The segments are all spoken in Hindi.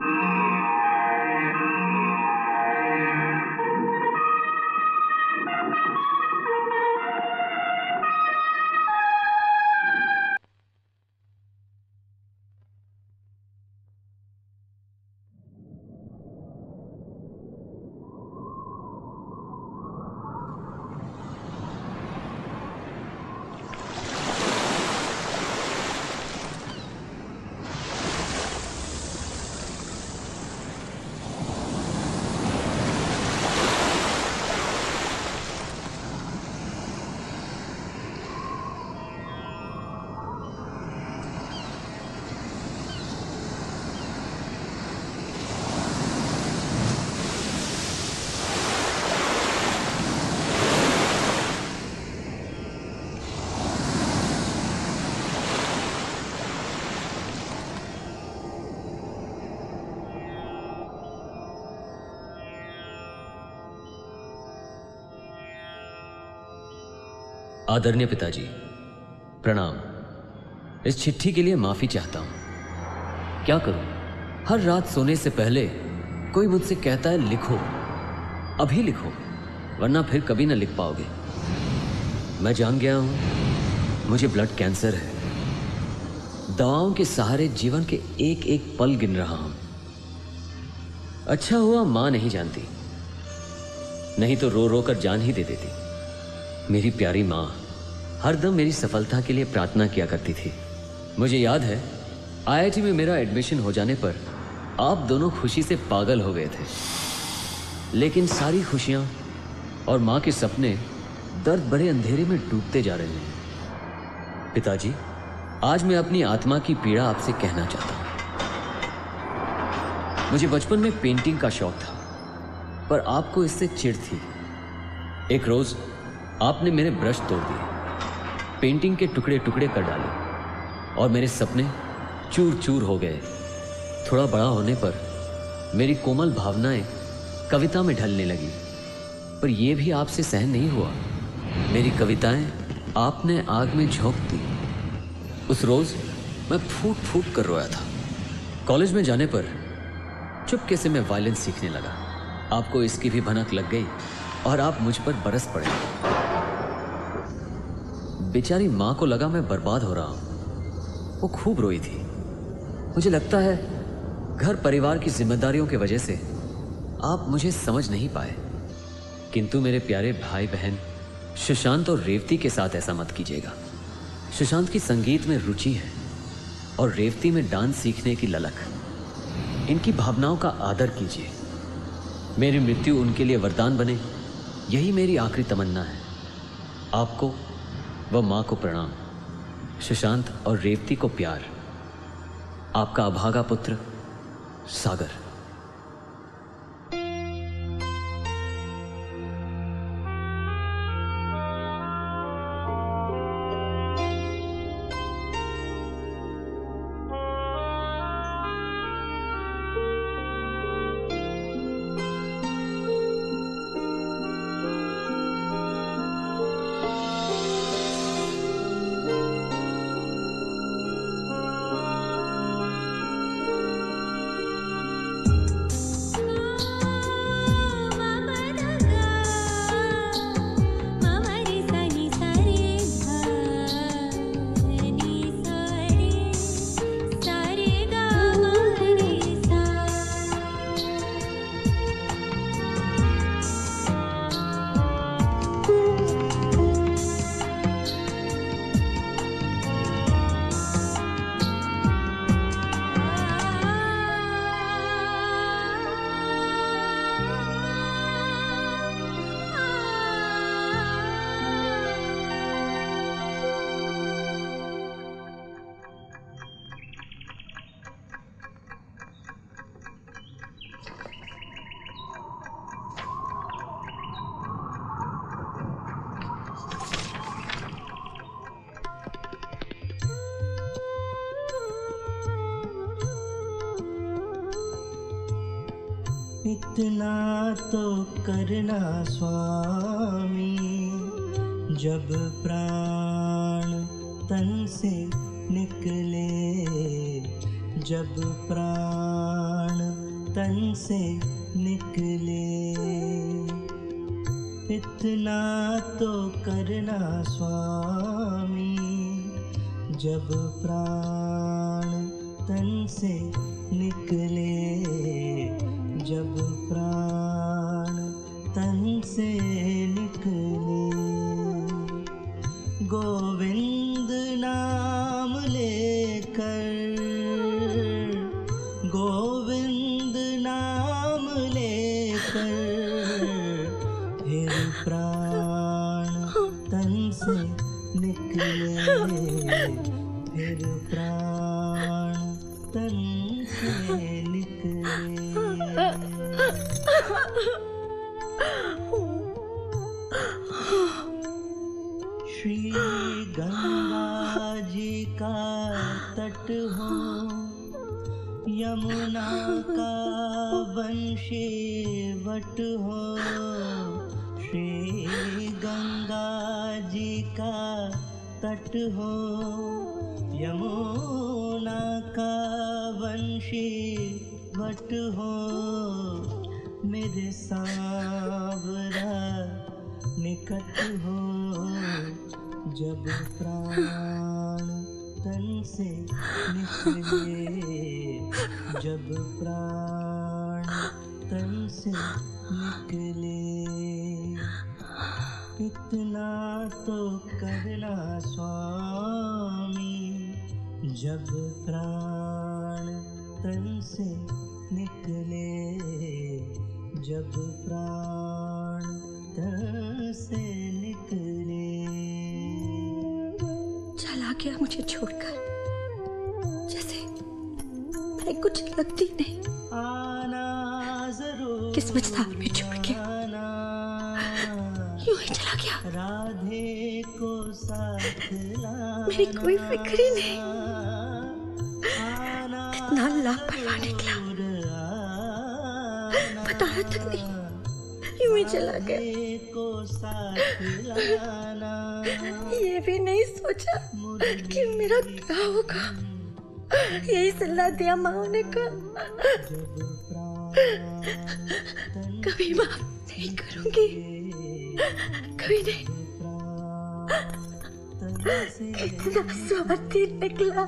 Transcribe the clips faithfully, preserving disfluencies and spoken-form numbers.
आदरणीय पिताजी, प्रणाम। इस चिट्ठी के लिए माफी चाहता हूं। क्या करूं, हर रात सोने से पहले कोई मुझसे कहता है लिखो, अभी लिखो, वरना फिर कभी ना लिख पाओगे। मैं जान गया हूं मुझे ब्लड कैंसर है। दवाओं के सहारे जीवन के एक एक पल गिन रहा हूं। अच्छा हुआ मां नहीं जानती, नहीं तो रो रो कर जान ही दे देती। मेरी प्यारी माँ हरदम मेरी सफलता के लिए प्रार्थना किया करती थी। मुझे याद है आई आई टी में मेरा एडमिशन हो जाने पर आप दोनों खुशी से पागल हो गए थे, लेकिन सारी खुशियाँ और माँ के सपने दर्द भरे अंधेरे में डूबते जा रहे हैं। पिताजी, आज मैं अपनी आत्मा की पीड़ा आपसे कहना चाहता हूँ। मुझे बचपन में पेंटिंग का शौक था, पर आपको इससे चिढ़ थी। एक रोज आपने मेरे ब्रश तोड़ दिए, पेंटिंग के टुकड़े टुकड़े कर डाले और मेरे सपने चूर चूर हो गए। थोड़ा बड़ा होने पर मेरी कोमल भावनाएं कविता में ढलने लगी, पर यह भी आपसे सहन नहीं हुआ। मेरी कविताएं आपने आग में झोंक दी। उस रोज मैं फूट फूट कर रोया था। कॉलेज में जाने पर चुपके से मैं वायलिन सीखने लगा। आपको इसकी भी भनक लग गई और आप मुझ पर बरस पड़े। बेचारी माँ को लगा मैं बर्बाद हो रहा हूं। वो खूब रोई थी। मुझे लगता है घर परिवार की जिम्मेदारियों की वजह से आप मुझे समझ नहीं पाए। किंतु मेरे प्यारे भाई बहन सुशांत और रेवती के साथ ऐसा मत कीजिएगा। सुशांत की संगीत में रुचि है और रेवती में डांस सीखने की ललक। इनकी भावनाओं का आदर कीजिए। मेरी मृत्यु उनके लिए वरदान बने, यही मेरी आखिरी तमन्ना है। आपको व माँ को प्रणाम। सुशांत और रेवती को प्यार। आपका अभागा पुत्र सागर। इतना तो करना स्वामी, जब प्राण तन से निकले, जब प्राण तन से निकले, इतना तो करना स्वामी, जब प्राण तन से निकले, जब प्राण तन से निकले। गोविंद नाम लेकर, गोविंद नाम लेकर, फिर प्राण तन से निकले, फिर प्राण तन से निकले। श्री गंगा जी का तट हो, यमुना का वंशी वट हो, श्री गंगा जी का तट हो, यमुना का वंशी वट हो, मेरे सांवरा निकट हो, जब प्राण तन से निकले, जब प्राण तन से निकले। इतना तो करना स्वामी, जब प्राण तन से निकले, जब प्राण तन से निकले। चला गया मुझे छोड़कर, जैसे मैं कुछ लगती नहीं। आना जरूर, किस्मत साथ में छोड़ के यूं ही चला गया। राधे को साथ लाना, मेरी कोई फिक्र ही नहीं। कितना लापरवाह निकला, बताया तक नहीं, यूं ही चला गया। ये भी नहीं सोचा कि मेरा क्या होगा। यही सलाह दिया माँ ने का, कभी माफ नहीं करूंगी, कभी नहीं। इतना स्वार्थी निकला।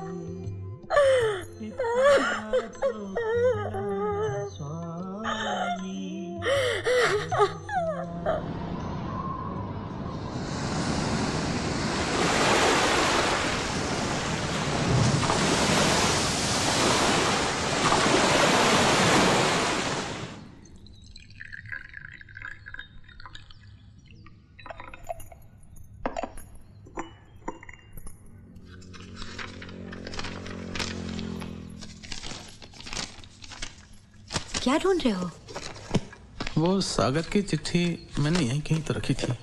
क्या ढूंढ रहे हो? वो सागर की चिट्ठी मैंने यहीं कहीं तो रखी थी।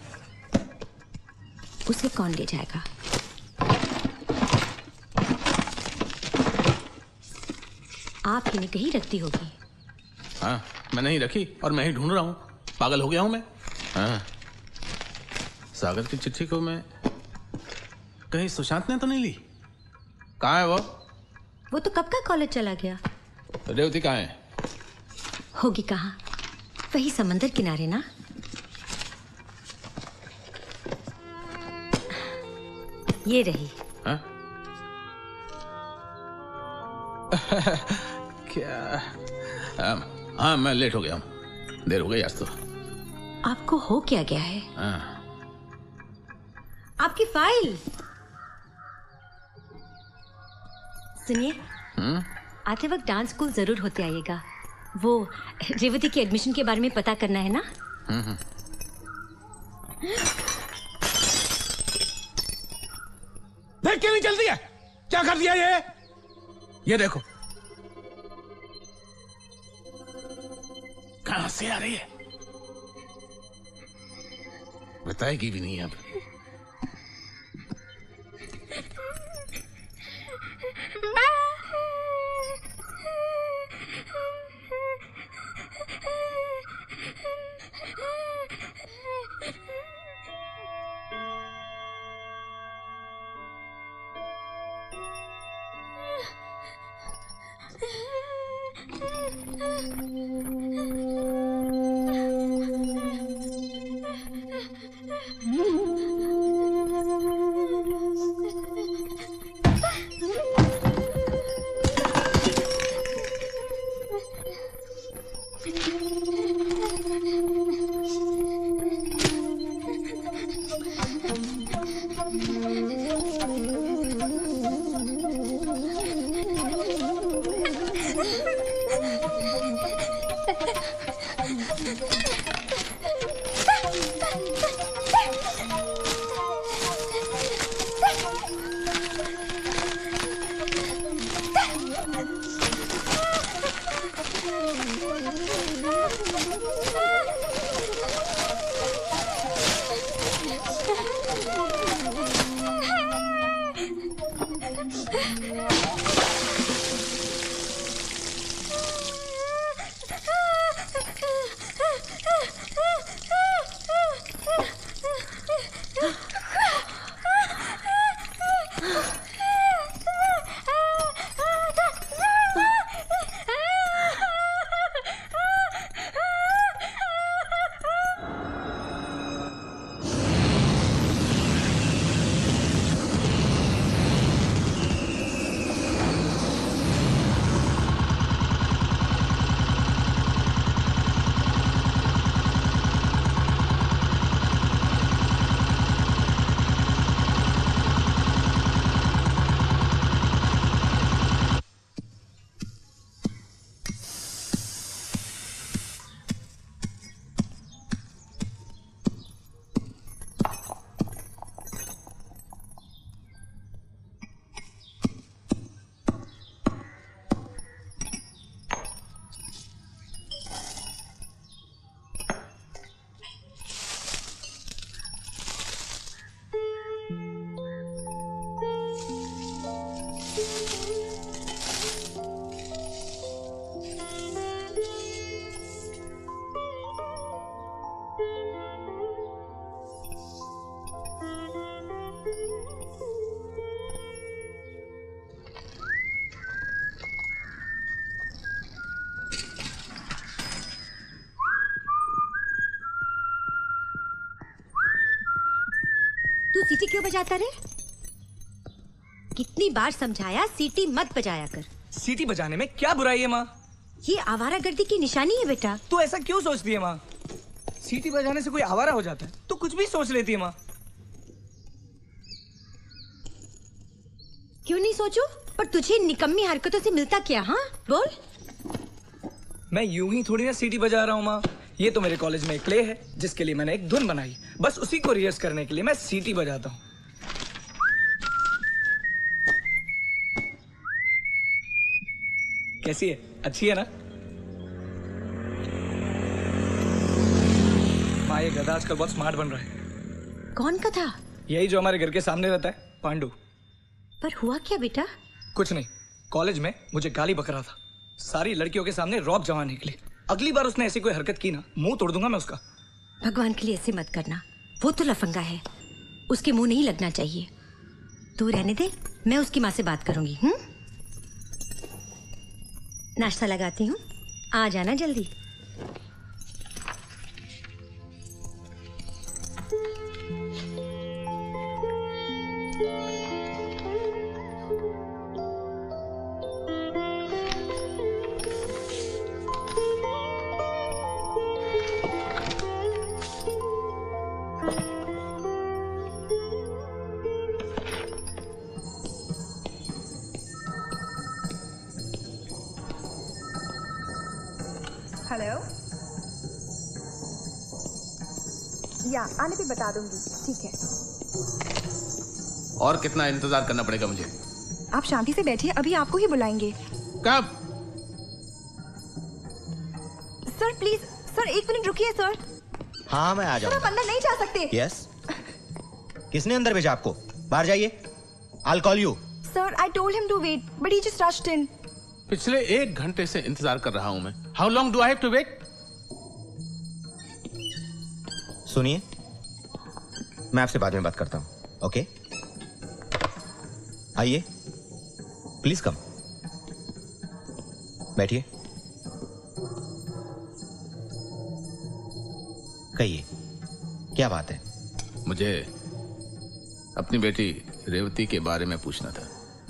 उसे कौन ले जाएगा? आप ही ने कहीं रखती होगी। हाँ, मैंने ही रखी और मैं ही ढूंढ रहा हूँ। पागल हो गया हूँ मैं। हाँ, सागर की चिट्ठी को मैं कहीं सुशांत ने तो नहीं ली? कहाँ है वो? वो तो कब का कॉलेज चला गया। रेवती कहाँ है? होगी कहाँ, वही समंदर किनारे ना। ये रही। हाँ? क्या? हाँ, मैं लेट हो गया हूँ, देर हो गई आज तो। आपको हो क्या गया है? हाँ। आपकी फाइल सुनिए। हम्म? आते वक्त डांस स्कूल जरूर होते आइएगा। वो रेवती के एडमिशन के बारे में पता करना है ना। हम्म। देख के नहीं चलती है, क्या कर दिया ये? ये देखो कहां से आ रही है, बताएगी भी नहीं अब। तू सीटी क्यों बजाता रे? कितनी बार समझाया सीटी मत बजाया कर। सीटी बजाने में क्या बुराई है माँ? ये आवारागर्दी की निशानी है बेटा। तू ऐसा क्यों सोचती है माँ? सीटी बजाने से कोई आवारा हो जाता है? तू कुछ भी सोच लेती है माँ। क्यों नहीं सोचूं? पर तुझे निकम्मी हरकतों से मिलता क्या? हाँ बोल। मैं यूं ही थोड़ी ना सीटी बजा रहा हूँ माँ। ये तो मेरे कॉलेज में एक प्ले है जिसके लिए मैंने एक धुन बनाई, बस उसी को रिहर्स करने के लिए मैं सीटी बजाता हूँ। कैसी है? अच्छी है ना? माँ ये गधा आजकल बहुत स्मार्ट बन रहा है। कौन गधा? यही जो हमारे घर के सामने रहता है, पांडु। पर हुआ क्या बेटा? कुछ नहीं, कॉलेज में मुझे गाली बक रहा था। सारी लड़कियों के सामने रौब जमाने के लिए। अगली बार उसने ऐसी कोई हरकत की ना, मुंह तोड़ दूंगा मैं उसका। भगवान के लिए ऐसे मत करना, वो तो लफंगा है, उसके मुंह नहीं लगना चाहिए। तू रहने दे, मैं उसकी माँ से बात करूंगी। हम्म? नाश्ता लगाती हूँ, आ जाना जल्दी। हेलो, या आने पे बता दूंगी। ठीक है। और कितना इंतजार करना पड़ेगा मुझे? आप शांति से बैठिए, अभी आपको ही बुलाएंगे। कब? सर प्लीज, सर एक मिनट रुकिए सर। हाँ मैं आ सर आप जाऊंगा। अंदर नहीं जा सकते। यस। किसने अंदर भेजा आपको? बाहर जाइए। I'll call you. Sir I told him to wait but he just rushed in. पिछले एक घंटे से इंतजार कर रहा हूं मैं। How long do I have to wait? सुनिए, मैं आपसे बाद में बात करता हूं, ओके? आइए, प्लीज कम। बैठिए। कहिए, क्या बात है? मुझे अपनी बेटी रेवती के बारे में पूछना था।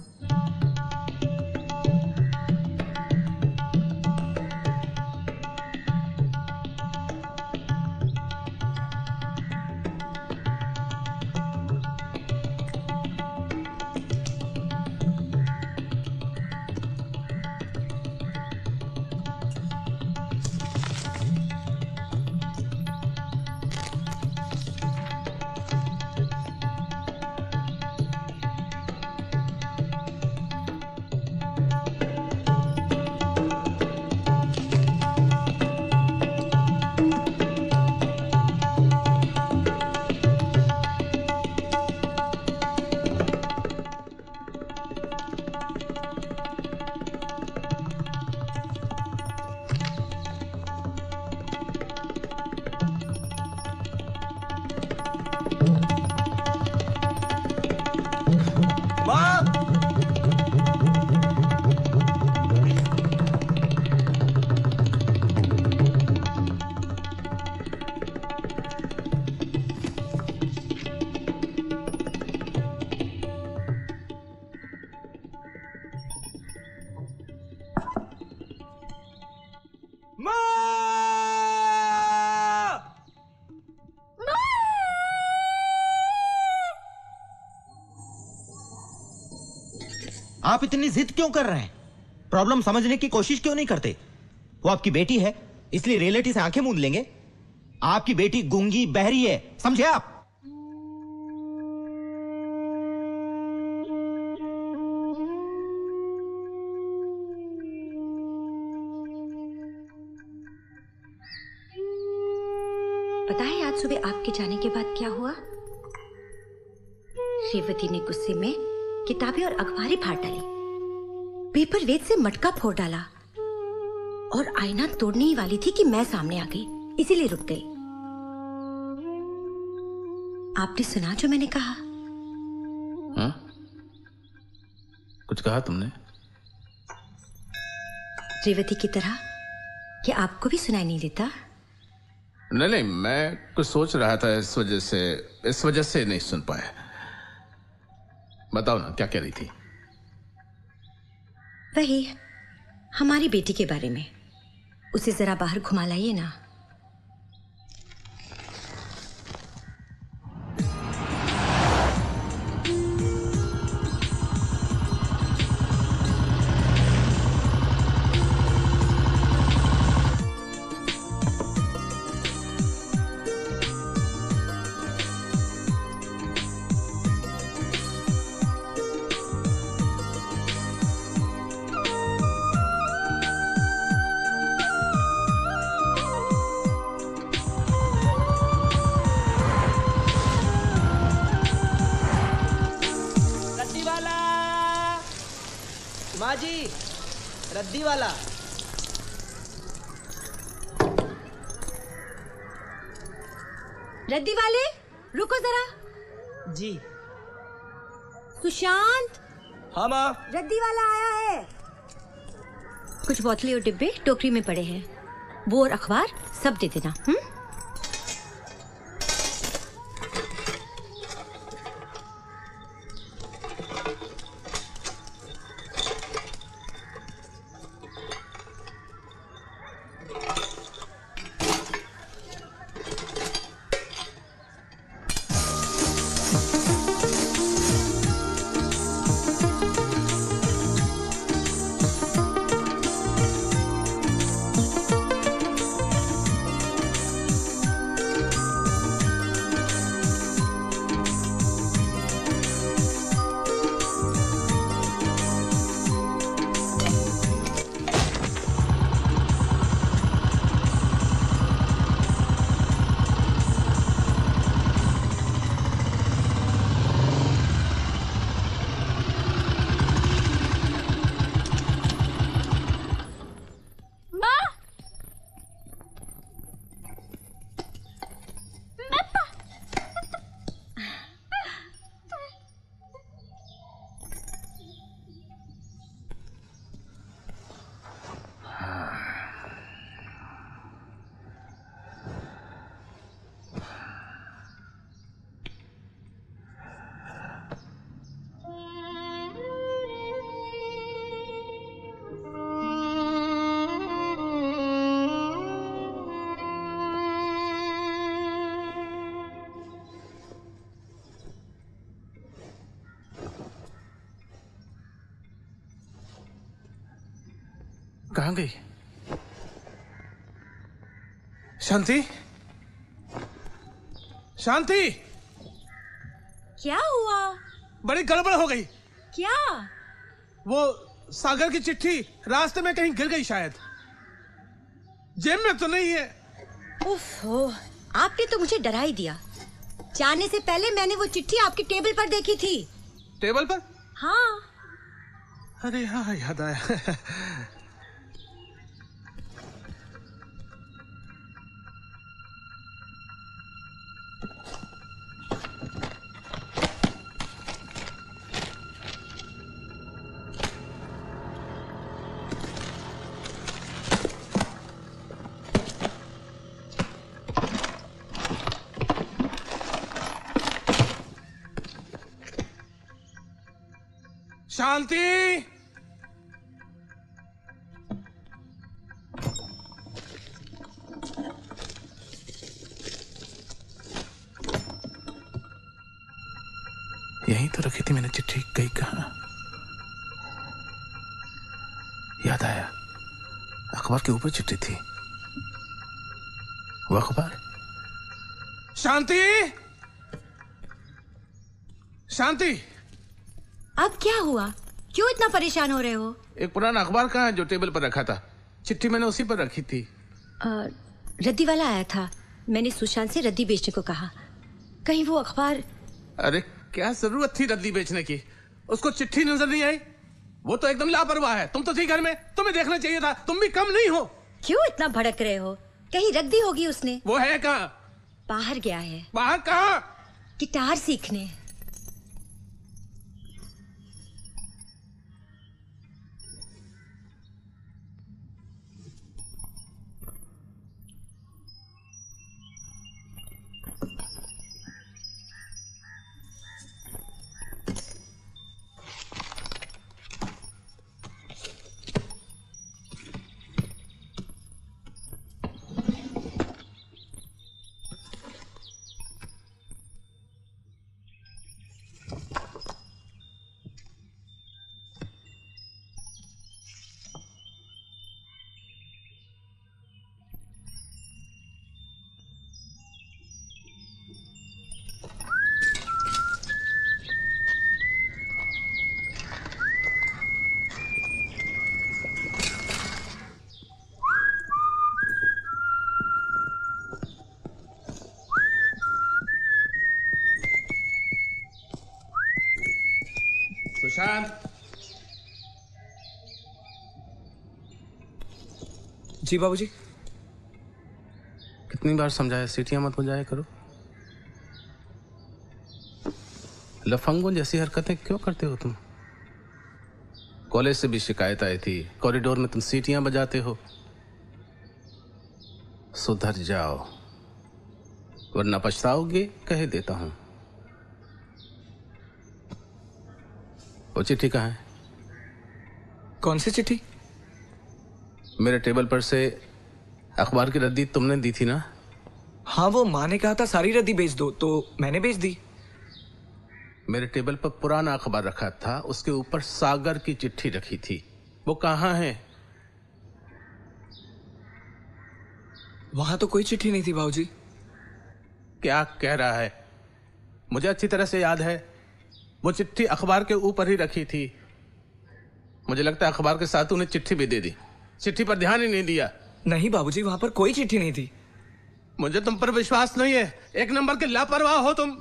आप इतनी जिद क्यों कर रहे हैं? प्रॉब्लम समझने की कोशिश क्यों नहीं करते? वो आपकी बेटी है, इसलिए रियलिटी से आंखें मूंद लेंगे? आपकी बेटी गूंगी बहरी है, समझे आप? पता है आज सुबह आपके जाने के बाद क्या हुआ? रेवती ने गुस्से में किताबें और अखबारें फाड़ डाली, पेपर वेट से मटका फोड़ डाला और आईना तोड़ने ही वाली थी कि मैं सामने आ गई, इसीलिए रुक गई। आपने सुना जो मैंने कहा? हाँ? कुछ कहा तुमने? रेवती की तरह क्या आपको भी सुनाई नहीं देता? नहीं नहीं, मैं कुछ सोच रहा था, इस वजह से इस वजह से नहीं सुन पाया। बताओ ना, क्या कह रही थी? वही हमारी बेटी के बारे में। उसे जरा बाहर घुमा लाइए ना। रद्दी वाला। रद्दी वाले रुको जरा। जी। सुशांत। हाँ माँ। रद्दी वाला आया है। कुछ बोतलें और डिब्बे टोकरी में पड़े हैं, वो और अखबार सब दे देना। हम्म? कहाँ गई? शांति, शांति, क्या हुआ? बड़ी गड़बड़ हो गई। क्या? वो सागर की चिट्ठी रास्ते में कहीं गिर गई शायद। जेब में तो नहीं है। ओफो, आपने तो मुझे डरा ही दिया। जाने से पहले मैंने वो चिट्ठी आपकी टेबल पर देखी थी। टेबल पर? हाँ। अरे हाँ, याद आया। शांति, यहीं तो रखी थी मैंने चिट्ठी, गई कहाँ? याद आया, अखबार के ऊपर चिट्ठी थी। वो अखबार। शांति, शांति, अब क्या हुआ? क्यों इतना परेशान हो रहे हो? एक पुराना अखबार कहाँ है जो टेबल पर रखा था? चिट्ठी मैंने उसी पर रखी थी। आ, रद्दी वाला आया था, मैंने सुशांत से रद्दी बेचने को कहा। कहीं वो अखबार। अरे क्या जरूरत थी रद्दी बेचने की? उसको चिट्ठी नजर नहीं आई? वो तो एकदम लापरवाह है। तुम तो थी घर में, तुम्हें देखना चाहिए था। तुम भी कम नहीं हो। क्यों इतना भड़क रहे हो? कहीं रद्दी होगी उसने। वो है कहाँ? बाहर गया है। बाहर कहाँ? गिटार सीखने। सुशांत। जी बाबूजी। कितनी बार समझाया सीटियां मत बजाया करो। लफंगों जैसी हरकतें क्यों करते हो तुम? कॉलेज से भी शिकायत आई थी, कॉरिडोर में तुम सीटियां बजाते हो। सुधर जाओ वरना पछताओगे, कह देता हूं। वो चिट्ठी कहाँ है? कौन सी चिट्ठी? मेरे टेबल पर से अखबार की रद्दी तुमने दी थी ना? हाँ, वो माँ ने कहा था सारी रद्दी बेच दो, तो मैंने बेच दी। मेरे टेबल पर पुराना अखबार रखा था, उसके ऊपर सागर की चिट्ठी रखी थी। वो कहाँ है? वहां तो कोई चिट्ठी नहीं थी बाबूजी। क्या कह रहा है? मुझे अच्छी तरह से याद है, वो चिट्ठी अखबार के ऊपर ही रखी थी। मुझे लगता है अखबार के साथ उन्हें चिट्ठी भी दे दी। चिट्ठी पर ध्यान ही नहीं दिया। नहीं बाबूजी, वहां पर कोई चिट्ठी नहीं थी। मुझे तुम पर विश्वास नहीं है। एक नंबर के लापरवाह हो तुम।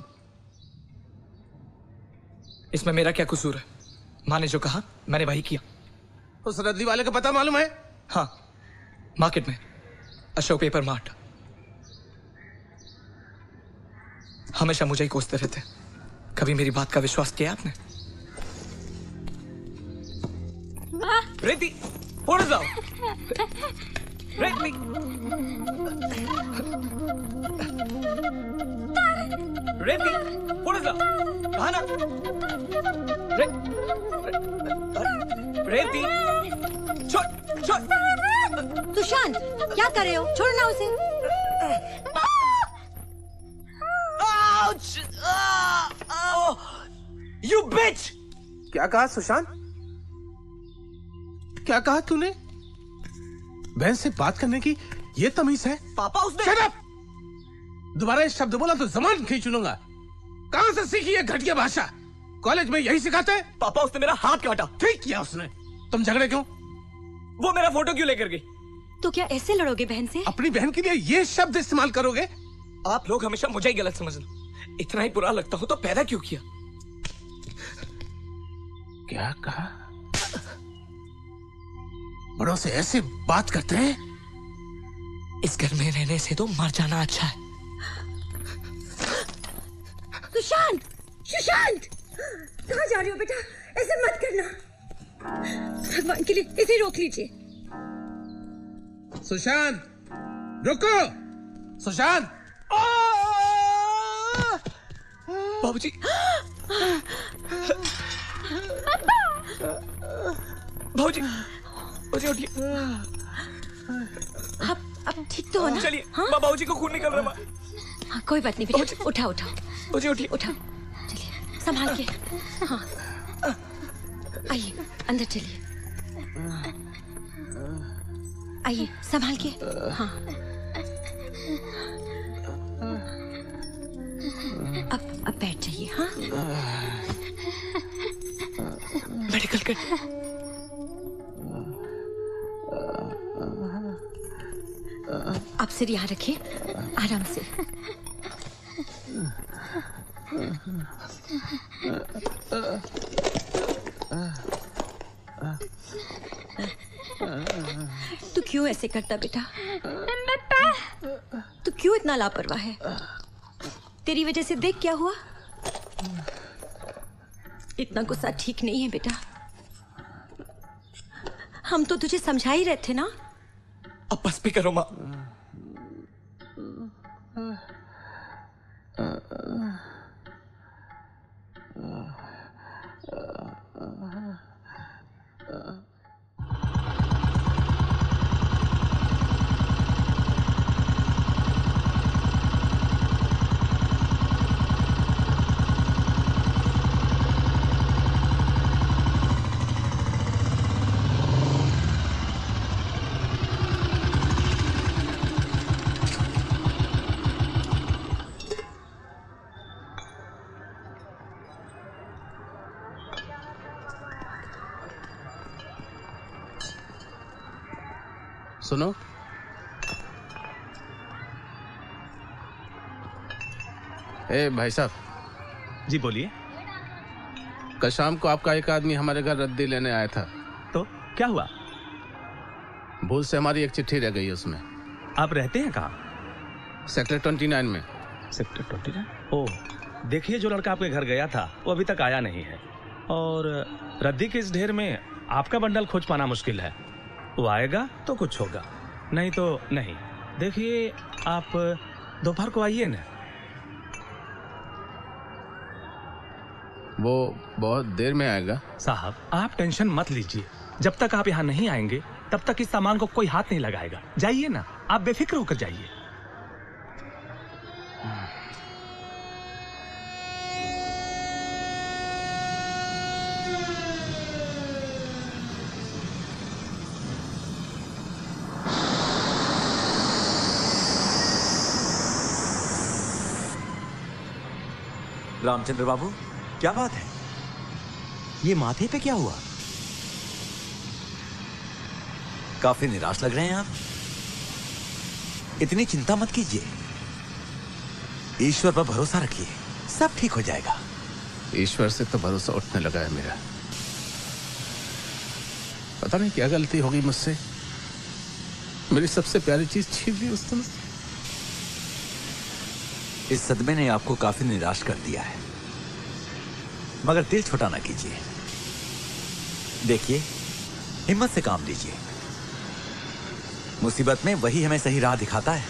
इसमें मेरा क्या कसूर है? माँ ने जो कहा मैंने वही किया। उस रद्दी वाले का पता मालूम है? हाँ, मार्केट में, अशोक पेपर मार्ट। हमेशा मुझे ही कोसते रहते। कभी मेरी बात का विश्वास किया आपने? रेती उड़ जाओ। रेती रेती उड़ जाओ। कहा ना? रे, रे, रेती छोड़ छोड़। सुशांत, क्या कर रहे हो? छोड़ना उसे। You bitch! क्या कहा सुशांत? क्या कहा तूने? बहन से बात करने की ये तमीज है? पापा उसने Shut up! दोबारा ये शब्द बोला तो जबान खींच लूंगा। कहां से सीखी ये घटिया भाषा? कॉलेज में यही सिखाते हैं? पापा उसने मेरा हाथ काटा। ठीक किया उसने। तुम झगड़े क्यों? वो मेरा फोटो क्यों लेकर गई? तो क्या ऐसे लड़ोगे बहन से? अपनी बहन के लिए ये शब्द इस्तेमाल करोगे? आप लोग हमेशा मुझे ही गलत समझना। इतना ही बुरा लगता हो तो पैदा क्यों किया? क्या कहा? बड़ों से ऐसे बात करते हैं? इस घर में रहने से तो मर जाना अच्छा है। सुशांत, सुशांत, कहाँ जा रहे हो बेटा? ऐसे मत करना, भगवान के लिए इसे रोक लीजिए। सुशांत, रुको! सुशांत! बाबूजी, बाबूजी, बाबूजी उठिए। अब अब ठीक तो हो ना? चलिए, हाँ? बाबूजी को खून निकल रहा है। हाँ, कोई बात नहीं बेटा, उठाओ उठाओ। बाबूजी उठिए, उठाओ, चलिए संभाल के। हाँ, आइए अंदर चलिए। आइए संभाल के। हाँ, अब अब बैठ जाइए। हाँ, मेडिकल कर। आप सिर यहाँ रखिए, आराम से। तू क्यों ऐसे करता बेटा? तू क्यों इतना लापरवाह है? तेरी वजह से देख क्या हुआ। इतना गुस्सा ठीक नहीं है बेटा। हम तो तुझे समझा ही रहे थे ना। अब बस भी करो माँ। सुनो, ए भाई साहब। जी बोलिए। कल शाम को आपका एक आदमी हमारे घर रद्दी लेने आया था। तो क्या हुआ? भूल से हमारी एक चिट्ठी रह गई उसमें। आप रहते हैं कहाँ? सेक्टर ट्वेंटी नाइन में। Sector twenty nine? ओह, देखिए जो लड़का आपके घर गया था वो अभी तक आया नहीं है, और रद्दी के इस ढेर में आपका बंडल खोज पाना मुश्किल है। वो आएगा तो कुछ होगा, नहीं तो नहीं। देखिए आप दोपहर को आइए ना। वो बहुत देर में आएगा। साहब आप टेंशन मत लीजिए, जब तक आप यहाँ नहीं आएंगे तब तक इस सामान को कोई हाथ नहीं लगाएगा। जाइए ना, आप बेफिक्र होकर जाइए। रामचंद्र बाबू, क्या बात है? ये माथे पे क्या हुआ? काफी निराश लग रहे हैं आप। इतनी चिंता मत कीजिए, ईश्वर पर भरोसा रखिए, सब ठीक हो जाएगा। ईश्वर से तो भरोसा उठने लगा है मेरा। पता नहीं क्या गलती होगी मुझसे, मेरी सबसे प्यारी चीज छीन ली उसने मुझसे। इस सदमे ने आपको काफी निराश कर दिया है, मगर दिल छोटा ना कीजिए। देखिए, हिम्मत से काम लीजिए। मुसीबत में वही हमें सही राह दिखाता है।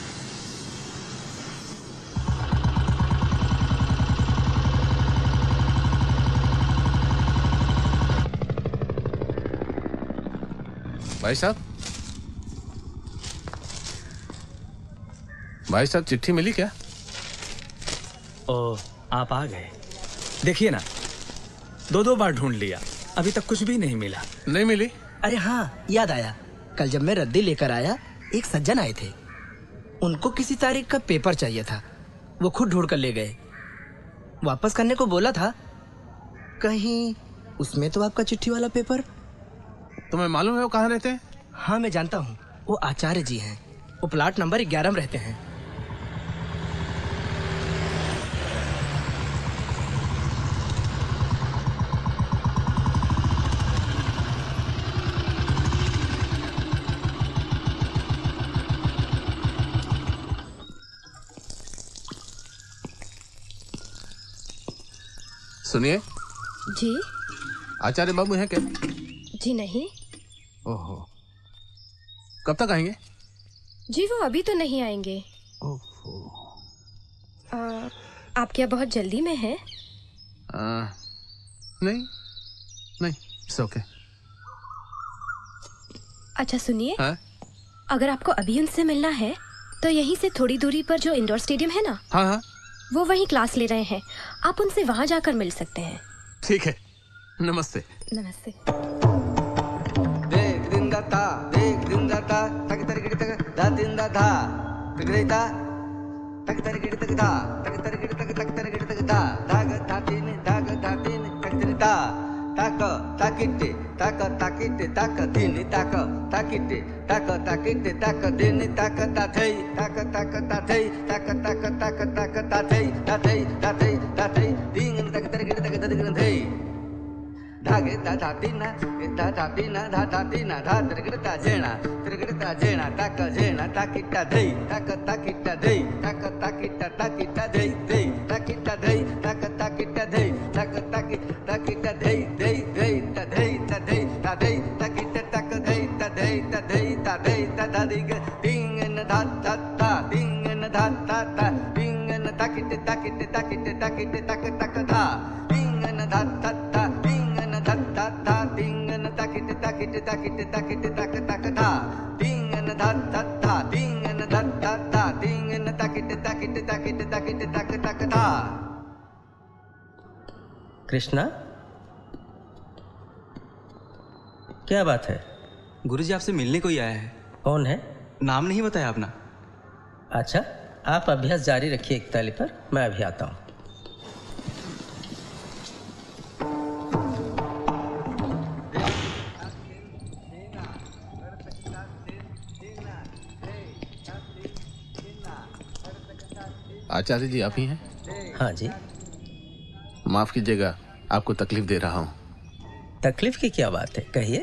भाई साहब, भाई साहब चिट्ठी मिली क्या? ओ, आप आ गए। देखिए ना, दो दो बार ढूंढ लिया, अभी तक कुछ भी नहीं मिला। नहीं मिली? अरे हाँ, याद आया, कल जब मैं रद्दी लेकर आया, एक सज्जन आए थे। उनको किसी तारीख का पेपर चाहिए था। वो खुद ढूंढ कर ले गए। वापस करने को बोला था। कहीं उसमें तो आपका चिट्ठी वाला पेपर। तुम्हें मालूम है वो कहाँ रहते हैं? हाँ, मैं जानता हूँ। वो आचार्य जी हैं। वो प्लाट नंबर ग्यारह में रहते हैं। सुनिए जी। आचार्य बाबू हैं क्या? जी नहीं। ओहो, कब तक आएंगे? जी वो अभी तो नहीं आएंगे। ओहो। आ, आप क्या बहुत जल्दी में हैं? आ, नहीं नहीं, इट्स ओके। अच्छा सुनिए, हाँ? अगर आपको अभी उनसे मिलना है तो यहीं से थोड़ी दूरी पर जो इंडोर स्टेडियम है ना, हाँ हाँ, वो वहीं क्लास ले रहे हैं। आप उनसे वहां जाकर मिल सकते हैं। ठीक है, नमस्ते। नमस्ते। देख दिन दाता, देख दिन दाता, तक तर गिड़ तक दा दिन दाता, तगड़ेता, तक तर गिड़ तक दा, तक तर गिड़ तक तक तर गिड़ तक दा, दाग धाती ने, दाग धाती ने, तक तर दा, ताक ताकिटे, ताक ताकिटे, ताक दिन ताक ताकिटे, ताक ताकिटे, ताक दिन ताक ताथई, ताक ताक ताथई, ताक ताक ताक ताक ताथई, ताथई ताथई ताथई, दिन तक तर गिड़ तक तक थई। धागे धा धातीना धा धातीना धा धातीना धा त्रिगड़ता जेना त्रिगड़ता जेना ताक जेना ताकिटा धई ताक ताकिटा धई ताक ताकिटा ताकिटा धई धई ताकिटा धई ताक ताकिटा धई ताक ताकि ताकिटा धई धई धई ता धई ता धई ता धई ताकिटा ताक धई ता धई ता धई ता धई ता धादी ग डिंग न धा धा धा डिंग न धा धा धा डिंग न ताकिटे ताकिटे ताकिटे ताकिटे ताक ताक धा डिंग न धा धा धा धा धा धा डिंगन ताकिटे ताकिटे ताकिटे ताकिटे ताक ताक धा डिंगन धा धा धा डिंगन धा धा धा डिंगन ताकिटे ताकिटे ताकिटे ताकिटे ताक ताक धा। कृष्णा, क्या बात है? गुरुजी आपसे मिलने को ही आया है। कौन है? नाम नहीं बताया अपना। अच्छा, आप अभ्यास जारी रखिए एक ताली पर, मैं अभी आता हूँ। आचार्य जी आप ही हैं? हाँ जी। माफ कीजिएगा, आपको तकलीफ दे रहा हूँ। तकलीफ की क्या बात है, कहिए।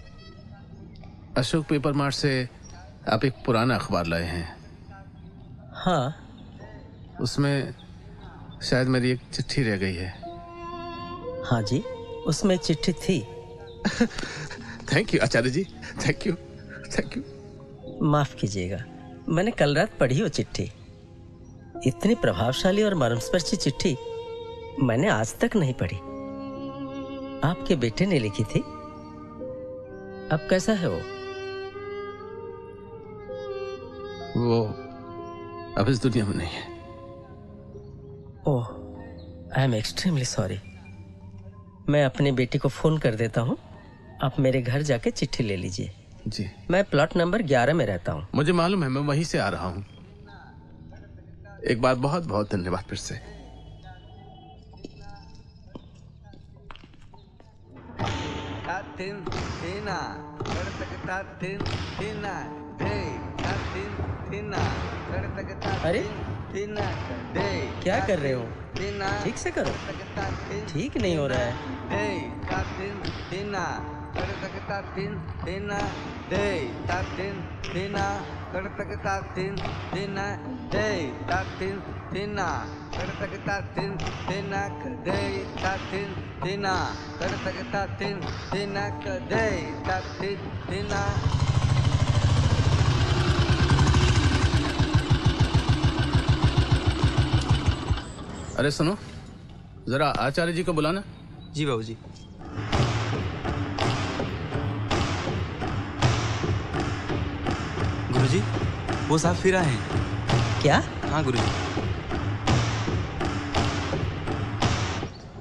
अशोक पेपर मार्ट से आप एक पुराना अखबार लाए हैं। हाँ। उसमें शायद मेरी एक चिट्ठी रह गई है। हाँ जी, उसमें चिट्ठी थी। Thank you Acharya ji, thank you thank you. माफ कीजिएगा, मैंने कल रात पढ़ी वो चिट्ठी। इतनी प्रभावशाली और मर्मस्पर्शी चिट्ठी मैंने आज तक नहीं पढ़ी। आपके बेटे ने लिखी थी। अब कैसा है वो? वो अब इस दुनिया में नहीं है। Oh, I am extremely sorry. मैं अपनी बेटी को फोन कर देता हूँ, आप मेरे घर जाके चिट्ठी ले लीजिए। जी। मैं प्लॉट नंबर ग्यारह में रहता हूँ। मुझे मालूम है, मैं वहीं से आ रहा हूँ। एक बार बहुत बहुत धन्यवाद फिर से। अरे क्या कर रहे हो? ठीक से करो। ठीक नहीं हो रहा है। करतकता तीन तीना दे ता तीन तीना करतकता तीन तीना दे ता तीन तीना करतकता तीन तीना दे ता तीन तीना। अरे सुनो, जरा आचार्य जी को बुलाना। जी बाबू जी। गुरुजी, वो साहब फिर आए हैं। क्या? हाँ गुरुजी।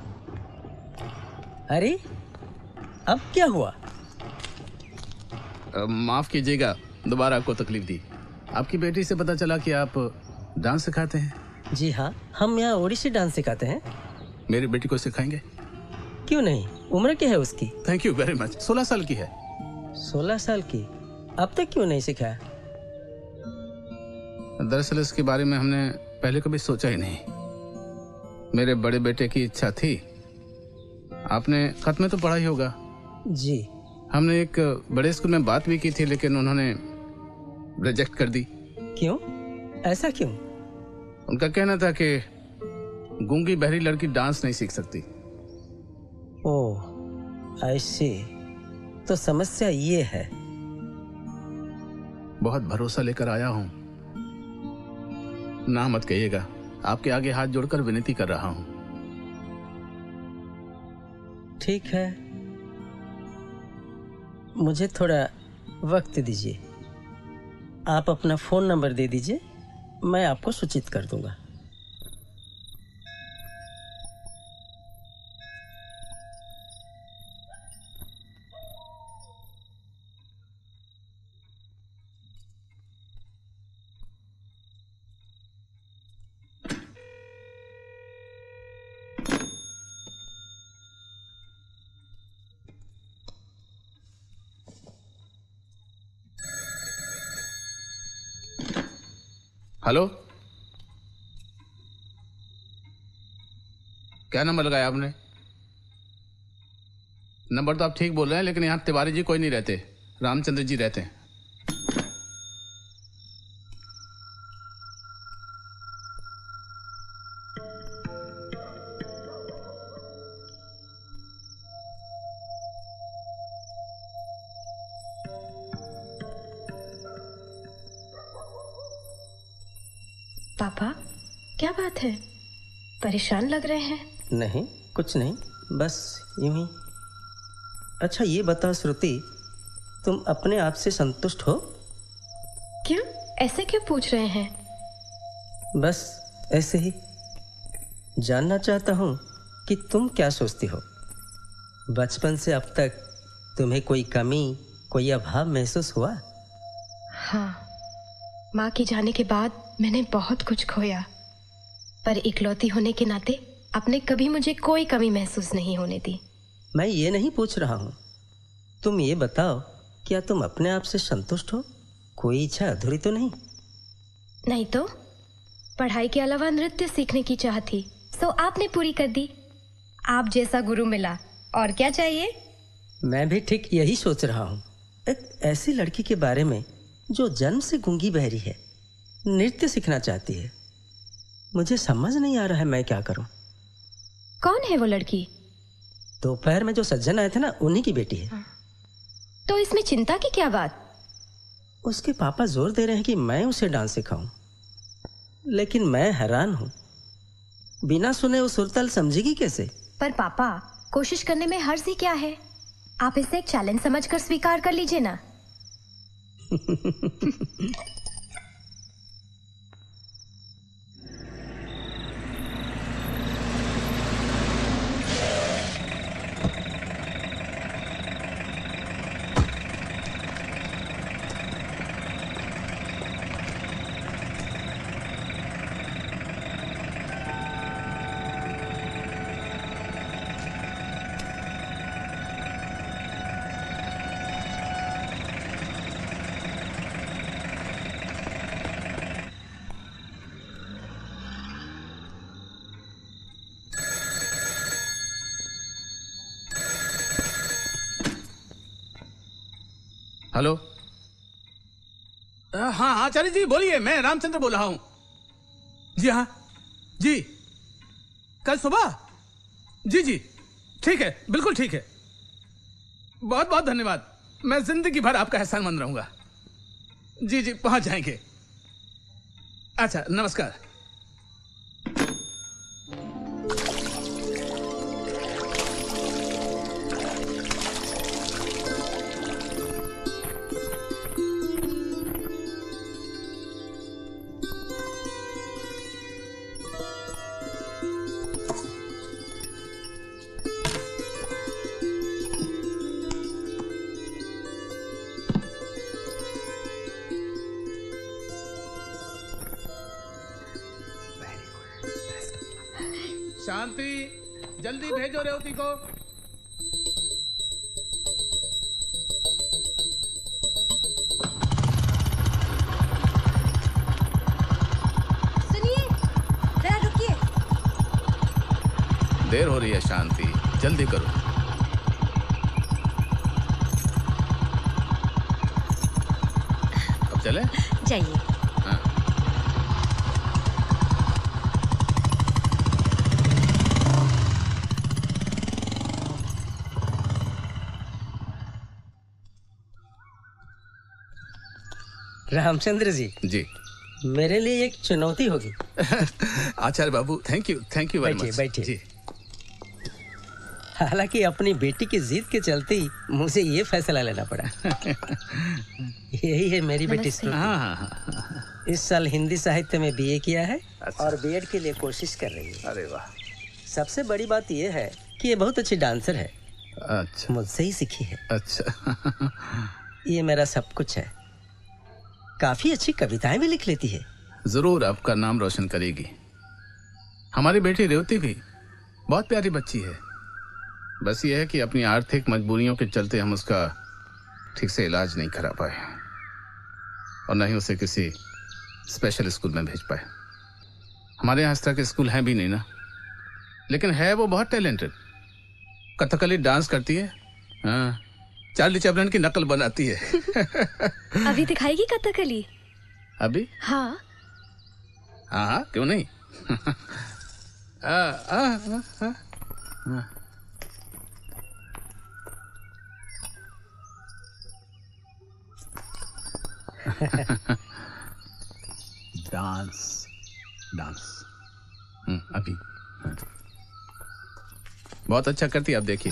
अरे अब क्या हुआ? माफ कीजिएगा, दोबारा आपको तकलीफ दी। आपकी बेटी से पता चला कि आप डांस सिखाते हैं। जी हाँ, हम यहाँ ओडिसी डांस सिखाते हैं। मेरी बेटी को सिखाएंगे? क्यों नहीं, उम्र क्या है उसकी? Thank you very much. सोलह साल की है। सोलह साल की? अब तक क्यों नहीं सिखाया? दरअसल इसके बारे में हमने पहले कभी सोचा ही नहीं। मेरे बड़े बेटे की इच्छा थी। आपने खत में तो पढ़ा ही होगा। जी। हमने एक बड़े स्कूल में बात भी की थी, लेकिन उन्होंने रिजेक्ट कर दी। क्यों? ऐसा क्यों? उनका कहना था कि गूंगी बहरी लड़की डांस नहीं सीख सकती। ओह, आई सी। तो समस्या ये है। बहुत भरोसा लेकर आया हूं, ना मत कहिएगा। आपके आगे हाथ जोड़कर विनती कर रहा हूं। ठीक है, मुझे थोड़ा वक्त दीजिए। आप अपना फोन नंबर दे दीजिए, मैं आपको सूचित कर दूंगा। हेलो, क्या नंबर लगाया आपने? नंबर तो आप ठीक बोल रहे हैं, लेकिन यहाँ तिवारी जी कोई नहीं रहते, रामचंद्र जी रहते हैं। पापा, क्या बात है? परेशान लग रहे हैं। नहीं, कुछ नहीं, बस यूं ही। अच्छा ये बताओ श्रुति, तुम अपने आप से संतुष्ट हो? क्यों? ऐसे क्यों पूछ रहे हैं? बस ऐसे ही जानना चाहता हूं कि तुम क्या सोचती हो। बचपन से अब तक तुम्हें कोई कमी, कोई अभाव महसूस हुआ? हाँ, माँ के जाने के बाद मैंने बहुत कुछ खोया, पर इकलौती होने के नाते आपने कभी मुझे कोई कमी महसूस नहीं होने दी। मैं ये नहीं पूछ रहा हूँ, तुम ये बताओ, क्या तुम अपने आप से संतुष्ट हो? कोई इच्छा अधूरी तो नहीं? नहीं तो, पढ़ाई के अलावा नृत्य सीखने की चाह थी, सो आपने पूरी कर दी। आप जैसा गुरु मिला, और क्या चाहिए? मैं भी ठीक यही सोच रहा हूँ। एक ऐसी लड़की के बारे में जो जन्म से गूंगी बहरी है, नृत्य सीखना चाहती है। मुझे समझ नहीं आ रहा है मैं क्या करूं। कौन है वो लड़की? दोपहर में जो सज्जन आए थे ना, उन्हीं की बेटी है। तो इसमें चिंता की क्या बात? उसके पापा जोर दे रहे हैं कि मैं उसे डांस सिखाऊं, लेकिन मैं हैरान हूं, बिना सुने वो सुरताल समझेगी कैसे? पर पापा, कोशिश करने में हर्ज ही क्या है? आप इसे एक चैलेंज समझकर स्वीकार कर लीजिए ना। हेलो, हाँ आचार्य जी बोलिए, मैं रामचंद्र बोल रहा हूं। जी हाँ जी, कल सुबह? जी जी ठीक है, बिल्कुल ठीक है। बहुत बहुत धन्यवाद, मैं जिंदगी भर आपका एहसानमंद रहूंगा। जी जी पहुंच जाएंगे। अच्छा नमस्कार। शांति, जल्दी भेजो रेवती को। सुनिए, जरा रुकिए। देर हो रही है शांति, जल्दी करो। अब चले? जाइए। हाँ। रामचंद्र जी। जी। मेरे लिए एक चुनौती होगी। Acharya Babu, thank you, thank you very much. बैठिए बैठिए। हालांकि अपनी बेटी की जिद के चलते ही मुझे ये फैसला लेना पड़ा। यही है मेरी बेटी श्रुति। इस साल हिंदी साहित्य में बीए किया है। अच्छा। और बीएड के लिए कोशिश कर रही है। अरे वाह। सबसे बड़ी बात यह है कि ये बहुत अच्छी डांसर है। अच्छा। मुझसे ही सीखी है। अच्छा। ये मेरा सब कुछ है। काफी अच्छी कविताएं भी लिख लेती है। जरूर आपका नाम रोशन करेगी। हमारी बेटी रेवती भी बहुत प्यारी बच्ची है। बस ये है कि अपनी आर्थिक मजबूरियों के चलते हम उसका ठीक से इलाज नहीं करा पाए और न ही उसे किसी स्पेशल स्कूल में भेज पाए। हमारे यहाँ इस तरह के स्कूल हैं भी नहीं ना, लेकिन है वो बहुत टैलेंटेड। कथकली डांस करती है, हाँ, चार्ली चैपलिन की नकल बनाती है। अभी दिखाएगी कथकली? अभी? हाँ हाँ हाँ, क्यों नहीं। आ, आ, आ, आ, आ, डांस डांस हम्म, अभी हाँ। बहुत अच्छा करती है, आप देखिए।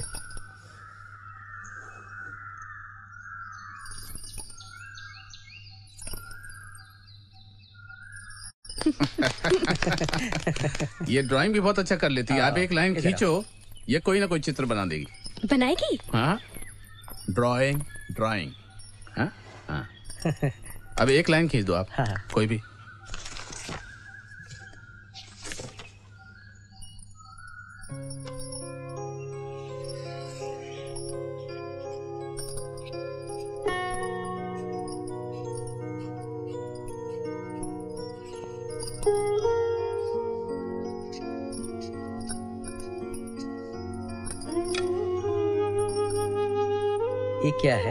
ये ड्राइंग भी बहुत अच्छा कर लेती है। आप एक लाइन खींचो, ये कोई ना कोई चित्र बना देगी। बनाएगी? हाँ, ड्राइंग ड्राइंग हाँ हाँ। अब एक लाइन खींच दो आप। हाँ। कोई भी। ये क्या है?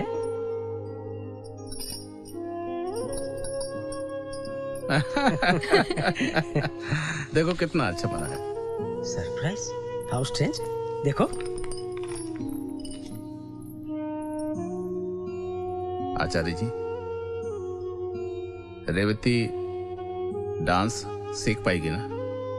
देखो कितना अच्छा बना है। सरप्राइज? How strange. देखो। आचार्य जी, रेवती डांस सीख पाएगी ना?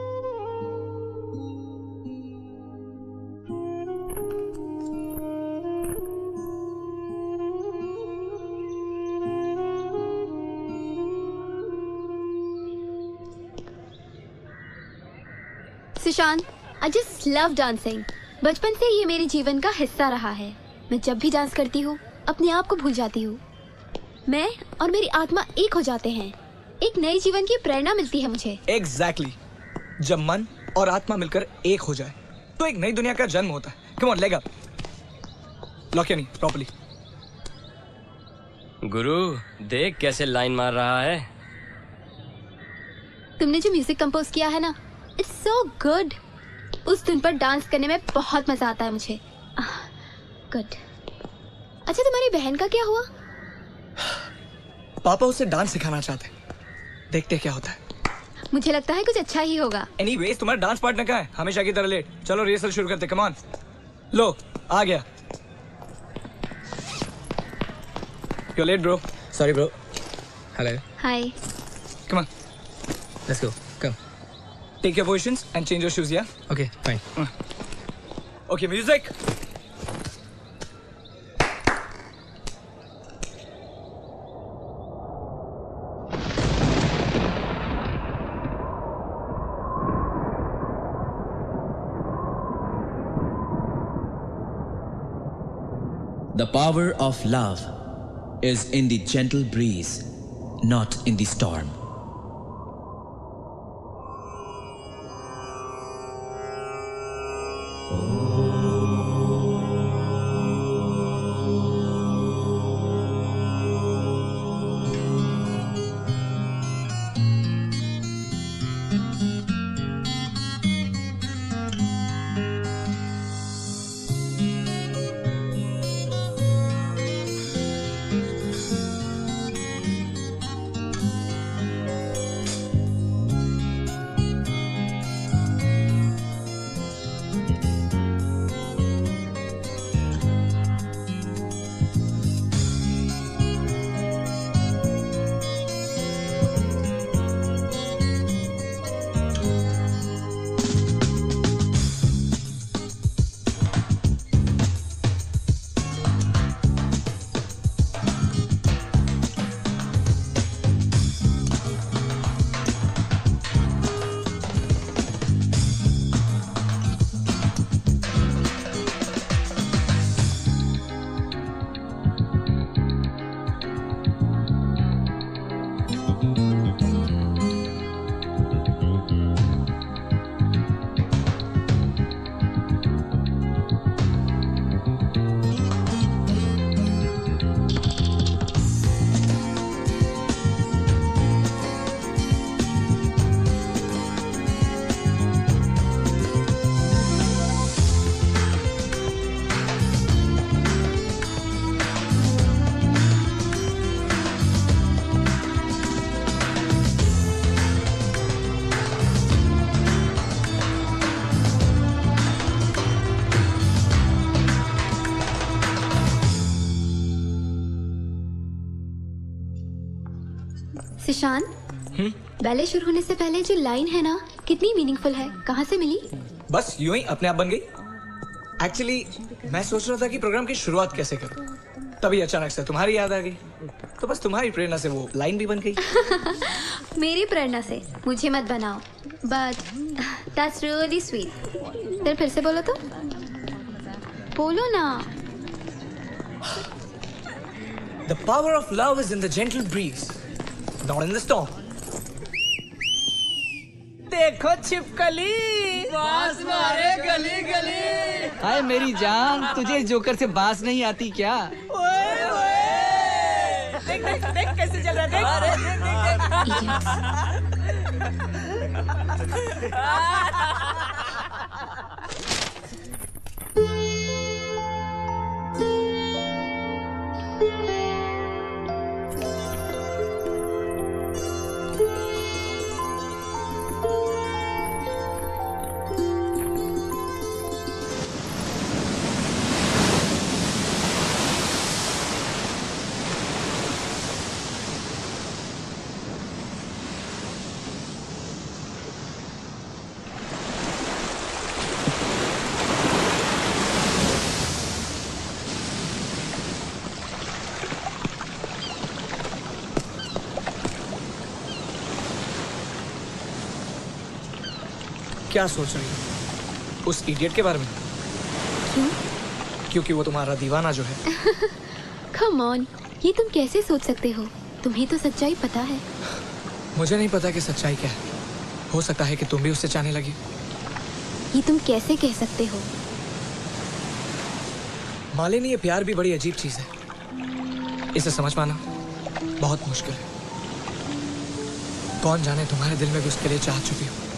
Sushant, I just love dancing. बचपन से ये मेरे जीवन का हिस्सा रहा है। मैं जब भी डांस करती हूँ अपने आप को भूल जाती हूँ। मैं और मेरी आत्मा एक हो जाते हैं। एक नए जीवन की प्रेरणा मिलती है मुझे। Exactly. जब मन और आत्मा मिलकर एक हो जाए तो एक नई दुनिया का जन्म होता है। Come on, leg up. Lock your knee properly. गुरु, देख कैसे लाइन मार रहा है। तुमने जो म्यूजिक कंपोज किया है ना, इट्स सो गुड। उस धुन पर डांस करने में बहुत मजा आता है मुझे। गुड। अच्छा, तुम्हारी बहन का क्या हुआ? पापा उसे डांस सिखाना चाहते। देखते क्या होता है। मुझे लगता है कुछ अच्छा ही होगा। एनीवेज, तुम्हारा डांस पार्टनर कहाँ है? हमेशा की तरह लेट। चलो रिहर्सल शुरू करते। Come on. लो, आ गया। You're late, bro. Sorry, bro. Hello. Hi. Come on. Let's go. Come. Take your positions and change your shoes, yeah? Okay, fine. Uh. Okay, music. The power of love is in the gentle breeze, not in the storm. Sushant, ballet शुरू होने से पहले जो लाइन है ना, कितनी मीनिंगफुल है। कहाँ से मिली? बस यूं ही अपने आप बन गई। एक्चुअली मैं सोच रहा था कि प्रोग्राम की शुरुआत कैसे करूं, तभी अचानक से तुम्हारी याद आ गई, तो बस तुम्हारी प्रेरणा से वो लाइन भी बन गई। मेरी प्रेरणा से मुझे मत बनाओ, बट दैट्स रियली स्वीट। फिर फिर से बोलो तो, बोलो ना। The power of love is in the gentle breeze, not in the storm. देखो छिपकली, बांस मारे गली गली। हाय मेरी जान, तुझे जोकर से बांस नहीं आती क्या? ओए ओए, देख देख देख कैसे चल रहा है, देख। अरे देख देख देख। क्या सोच रही हो उस इडियट के बारे में? क्यों? क्योंकि वो तुम्हारा दीवाना जो है। कम ऑन, ये तुम कैसे सोच सकते हो? तुम्हें तो सच्चाई पता है। मुझे नहीं पता कि सच्चाई क्या है। हो सकता है कि तुम भी उससे चाहने लगी। ये तुम कैसे कह सकते हो? मालिनी, ये प्यार भी बड़ी अजीब चीज है। इसे समझ पाना बहुत मुश्किल है। कौन जाने तुम्हारे दिल में भी उसके लिए चाह चुकी हो।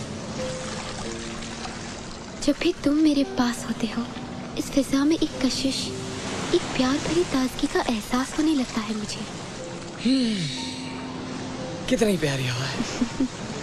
जब भी तुम मेरे पास होते हो, इस फिजा में एक कशिश, एक प्यार भरी ताजगी का एहसास होने लगता है मुझे। कितनी प्यारी हवा है।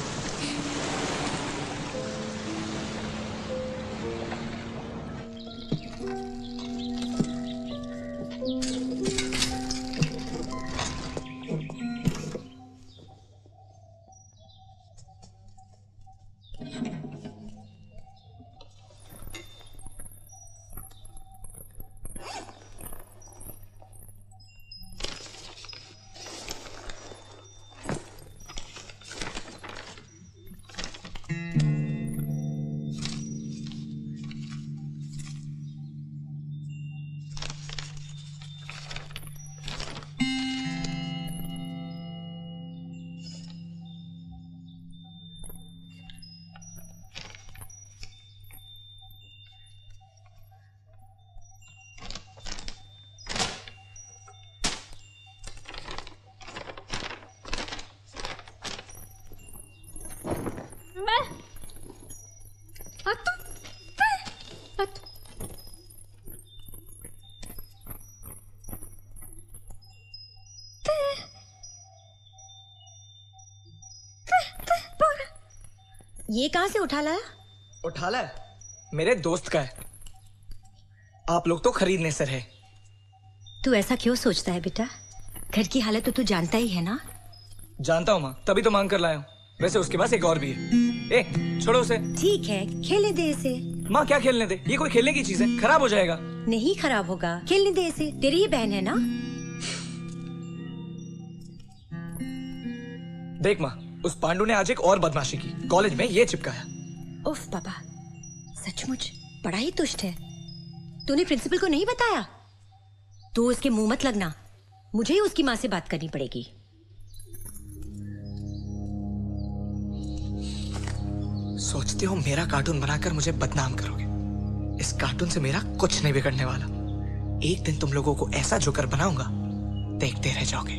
ये कहाँ से उठा लाया? उठा लाया? मेरे दोस्त का है। आप लोग तो खरीदने से रहे। तू ऐसा क्यों सोचता है बेटा? घर की हालत तो तू जानता ही है ना। जानता हूँ माँ, तभी तो मांग कर लाया हूँ। वैसे उसके पास एक और भी है। ए, छोड़ो उसे। ठीक है, खेलने दे इसे। माँ क्या खेलने दे? ये कोई खेलने की चीज है, खराब हो जाएगा। नहीं खराब होगा, खेलने दे इसे। तेरी ही बहन है ना। देख माँ, उस पांडु ने आज एक और बदमाशी की। कॉलेज में ये चिपकाया। उफ पापा, सचमुच बड़ा ही तुष्ट है। तूने प्रिंसिपल को नहीं बताया? तू उसके मुंह मत लगना, मुझे ही उसकी माँ से बात करनी पड़ेगी। सोचते हो मेरा कार्टून बनाकर मुझे बदनाम करोगे? इस कार्टून से मेरा कुछ नहीं बिगड़ने वाला। एक दिन तुम लोगों को ऐसा जोकर बनाऊंगा, देखते रह जाओगे।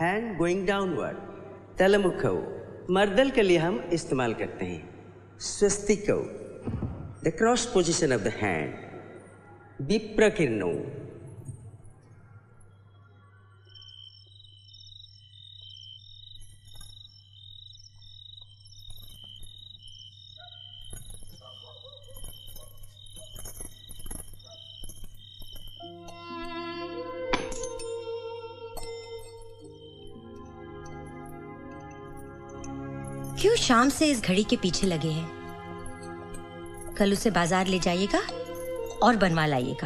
Hand going downward. तलमुखौ मर्दल के लिए हम इस्तेमाल करते हैं। स्वस्तिकौ the cross position of the hand. विप्रकिरणौ क्यों शाम से इस घड़ी के पीछे लगे हैं? कल उसे बाजार ले जाइएगा और बनवा लाइएगा।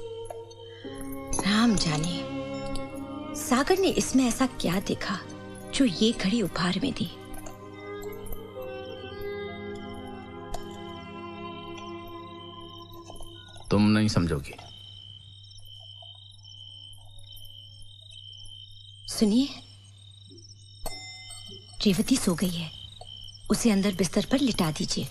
राम जाने सागर ने इसमें ऐसा क्या देखा जो ये घड़ी उपहार में दी। तुम नहीं समझोगी। सुनिए, रेवती सो गई है, उसे अंदर बिस्तर पर लिटा दीजिए।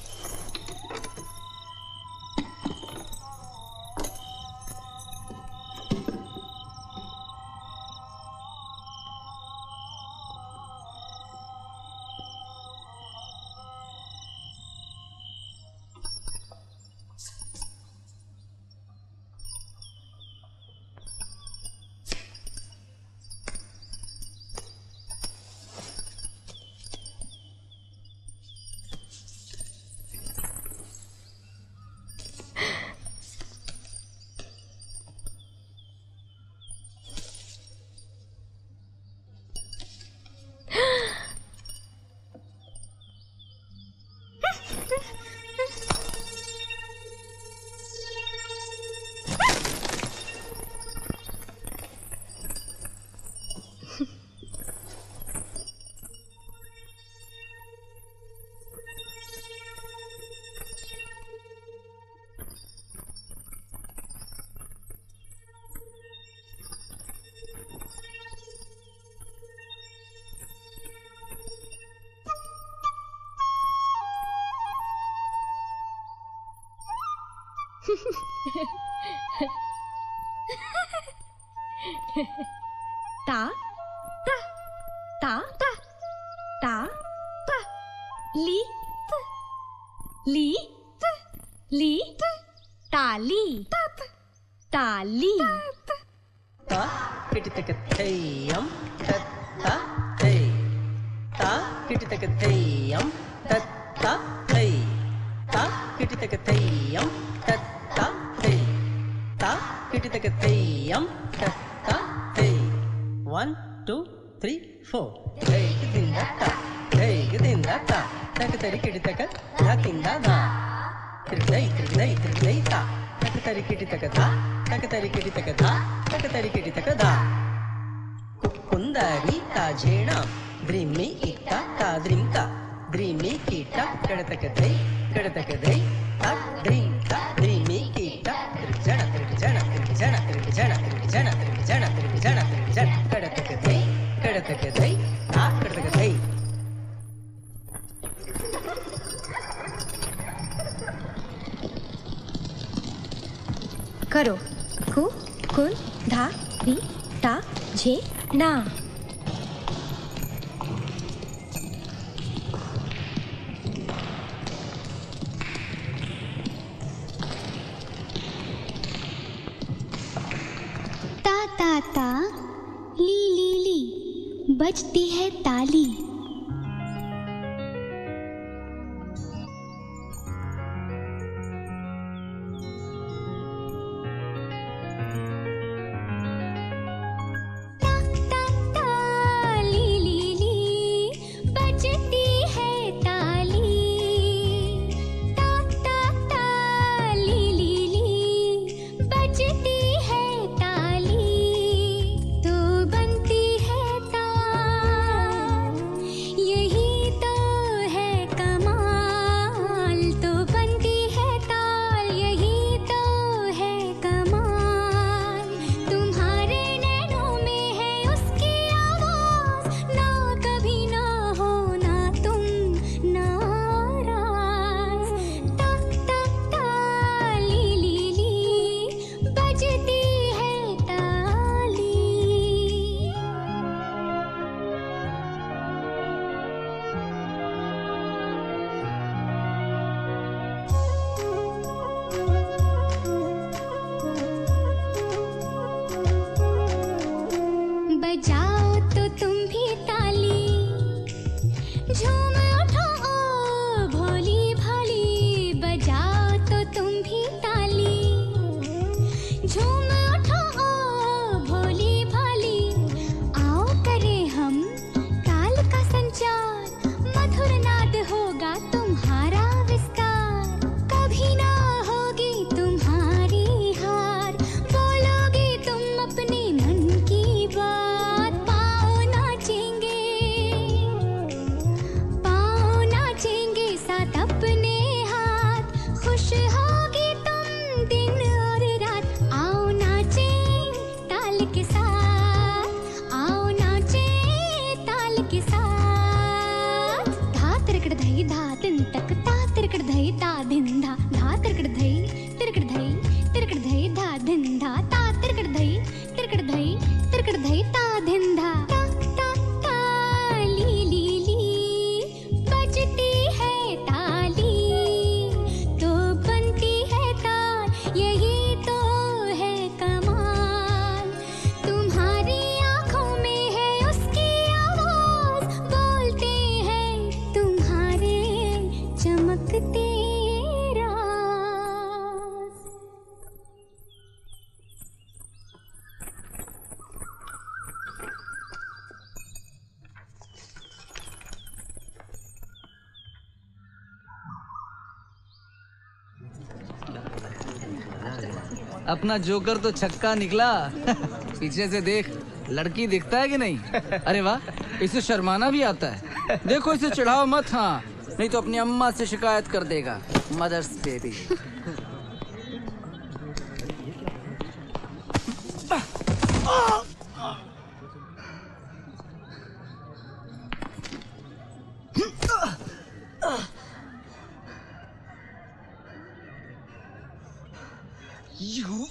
ता ता ता ता ता ता ली त ली त ली त ताली ताली ता किटितकथेयम तत्ता ते ता किटितकथेयम तत्ता ते ता किटितकथेयम तत्ता ते ता किटितकथेयम तत्ता ते। One, two, three, four. Hey, dinda ta. Hey, dinda ta. Tak tari kitaka. Ta dinda da. Tridai, tridai, tridai ta. Tak tari kitaka ta. Tak tari kitaka ta. Tak tari kitaka da. Kundari ta jena. Drimi ita ta drimka. Drimi kita kadaka dai. Kadaka dai. Ta drimka. Drimi kita. Trijana, trijana, trijana, trijana, trijana, trijana, trijana, trijana. Kadaka dai. Kadaka dai. Ta kadaka dai. करो कु कुल धा री ता जे ना। ता ता ता ली ली ली बजती है ताली। बजाओ तो तुम भी ताली, झूम उठो ओ भोली भाली, बजाओ तो तुम भी ताली, झूम उठो ओ भोली भाली। आओ करें हम ताल का संचार, मधुर नाद होगा तुम्हारा विस्तार, कभी ना होगी तुम्हारी हार, बोलोगे तुम अपने मन की बात। पाँव नाचेंगे, पाँव नाचेंगे साथ अपने हाथ, खुश होगी तुम दिन और रात। आओ नाचे ताल के साथ, आओ नाचे ताल के साथ। धा तिरकड़ धई धा दिन तक ता तिरकड़ धई ता दिन धा, धा तिरकड़ धई तिरकड़ धई तिरकड़ धई धा दिन धा, ता तिरकड़ धई तिरकड़ धई तिरकड़ धई ता दिन धा। ता ता ता ली ली ली बजती है ताली, तो बनती है ताल, यही तो है कमाल। तुम्हारी आँखों में है उसकी आवाज, बोलते हैं तुम्हारे चमकते राज। अपना जोकर तो छक्का निकला। पीछे से देख, लड़की दिखता है कि नहीं? अरे वाह, इसे शर्माना भी आता है। देखो इसे चिढ़ाओ मत, हाँ, नहीं तो अपनी अम्मा से शिकायत कर देगा। Mother's baby. You.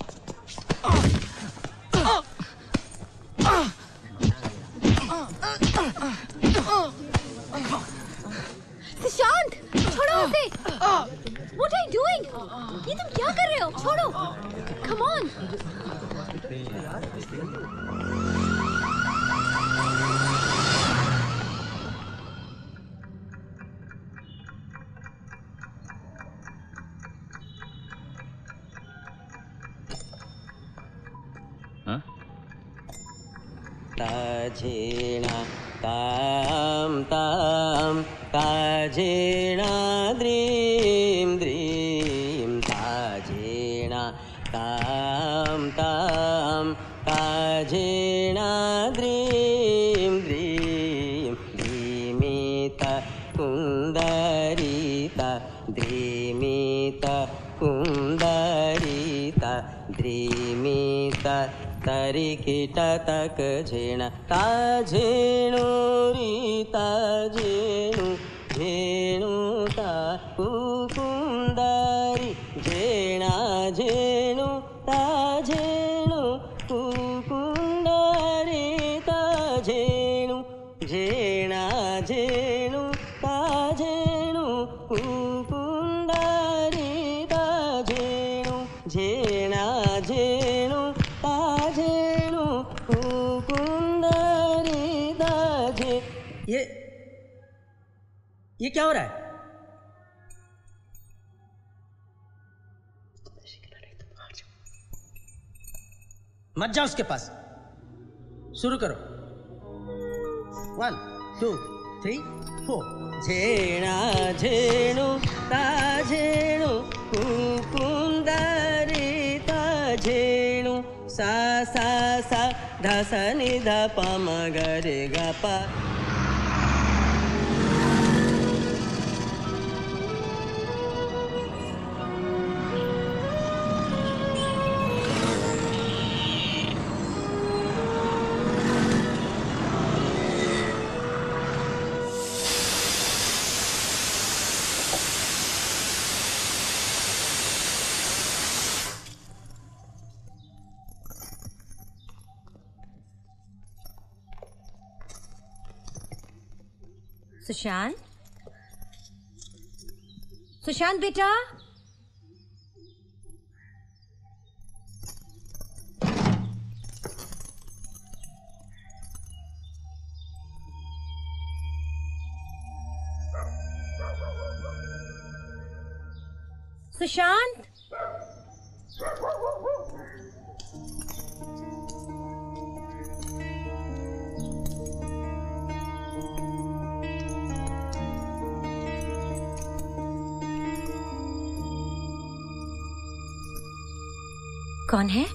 सुशांत, छोड़ो उसे। What are you doing? ये तुम क्या कर रहे हो? छोड़ो। Come on. ताजेना ताम ताम ताजेना द्रीम द्रीम, ताजेना ताम ताम ताजेना द्रीम द्रीम, द्रीमिता कुंदरिता द्रीमिता कुंदरिता द्रीमिता तरिकिट तक झेण ताझेणु रीता झेणु झेणु ता कुकुंदरी झेणा झेणु ताझेणु कुकुंदरी ताझेणु झेणा झेणु ताझेणु कुकुंदरी ताझेणु झेणा झेणु ताझेणु कुकुंदरी ताझे। ये ये क्या हो रहा है? मत जाओ उसके पास। शुरू करो। One two three four. झेणा झेणु ताझेणु कुकुंदरी ताझेणु सा सा सा धा सा नि धा प म ग रे ग प। सुशांत, सुशांत बेटा, सुशांत, कौन है?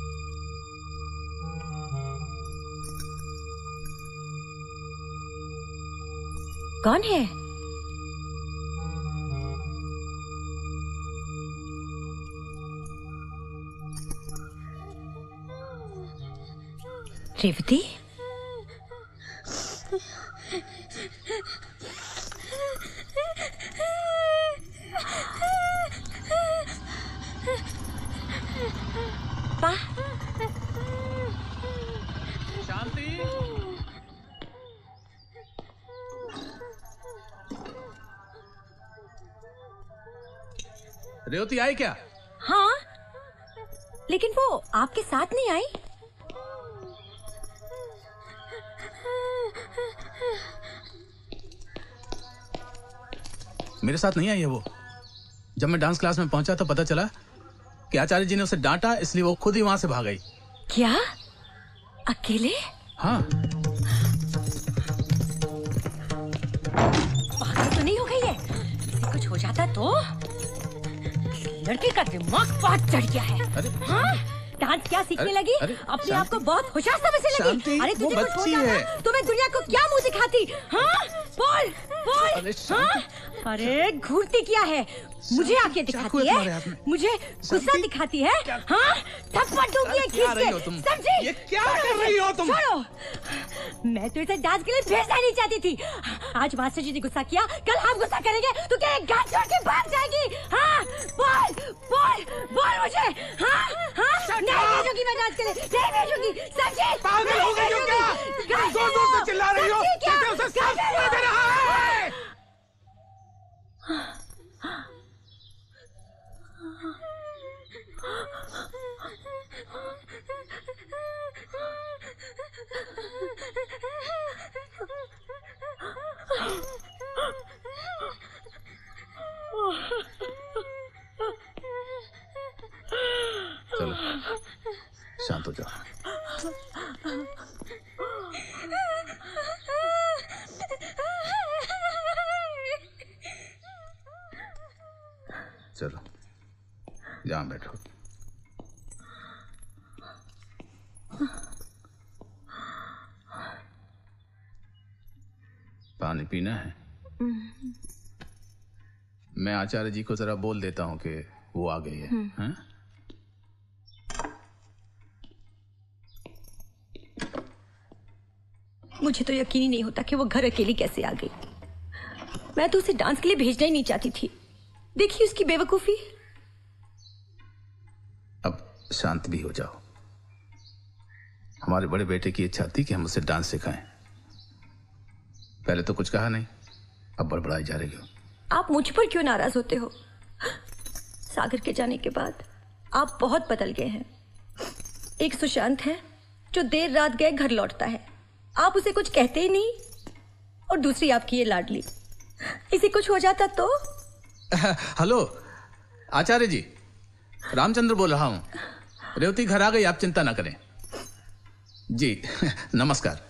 कौन है? रेवती? पा शांति, रेवती आई क्या? हाँ, लेकिन वो आपके साथ नहीं आई। मेरे साथ नहीं आई है वो। जब मैं डांस क्लास में पहुंचा तो पता चला कि आचार्य जी ने उसे डांटा, इसलिए वो खुद ही वहां से भाग गई। क्या? अकेले? हाँ। पागल तो नहीं हो गई है? किसी कुछ हो जाता तो? लड़की का दिमाग बहुत चढ़ गया है। अरे हाँ? डांस क्या सीखने लगी? अपने आप को बहुत होशियार समझने लगी। अरे तुझे कुछ हो जाता तो मैं दुनिया को क्या मुंह दिखाती? हाँ? बोल, बोल। हाँ? अरे घूरती क्या है? मुझे आके दिखाती है, मुझे गुस्सा दिखाती है। हाँ? थप्पड़ दूंगी एक खींच के, समझी? ये क्या कर रही हो तुम? छोड़ो, मैं तो इसे डांस के लिए भेजना नहीं चाहती थी। आज मास्टर जी ने गुस्सा किया, कल हम गुस्सा करेंगे तो क्या एक गाल छोड़ के भाग जाएगी? हाँ? बोल, बोल, बोल मुझे। हाँ? हाँ? नहीं भेजूंगी मैं डांस के लिए, नहीं भेजूंगी, समझी? पागल हो गई हो क्या? जोर जोर से चिल्ला रही हो, क्या उसे साफ सुनाई दे रहा है? चलो शांत हो जाओ। चलो यहाँ बैठो। पानी पीना है? मैं आचार्य जी को जरा बोल देता हूँ कि वो आ गई है। हाँ? मुझे तो यकीन ही नहीं होता कि वो घर अकेली कैसे आ गई। मैं तो उसे डांस के लिए भेजना ही नहीं चाहती थी। देखिए उसकी बेवकूफी। अब शांत भी हो जाओ। हमारे बड़े बेटे की इच्छा थी कि हम उसे डांस सिखाएं। पहले तो कुछ कहा नहीं, अब बड़बड़ाई जा रही हो। आप मुझ पर क्यों नाराज होते हो? सागर के जाने के बाद आप बहुत बदल गए हैं। एक सुशांत है जो देर रात गए घर लौटता है, आप उसे कुछ कहते ही नहीं, और दूसरी आपकी ये लाडली, इसे कुछ हो जाता तो? हेलो आचार्य जी, रामचंद्र बोल रहा हूं। रेवती घर आ गई, आप चिंता ना करें जी। नमस्कार।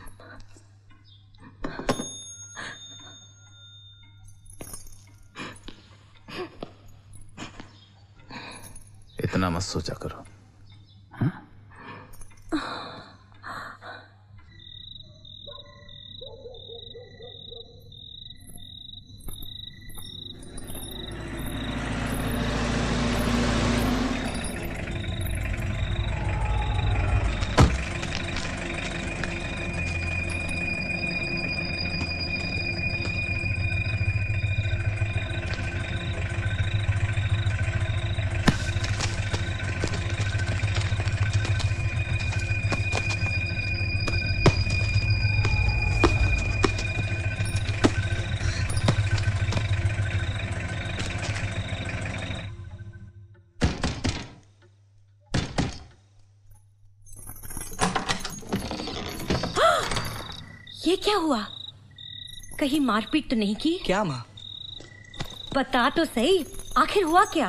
इतना मत सोचा करो। हाँ? ये क्या हुआ? कहीं मारपीट तो नहीं की? क्या माँ? बता तो सही, आखिर हुआ क्या?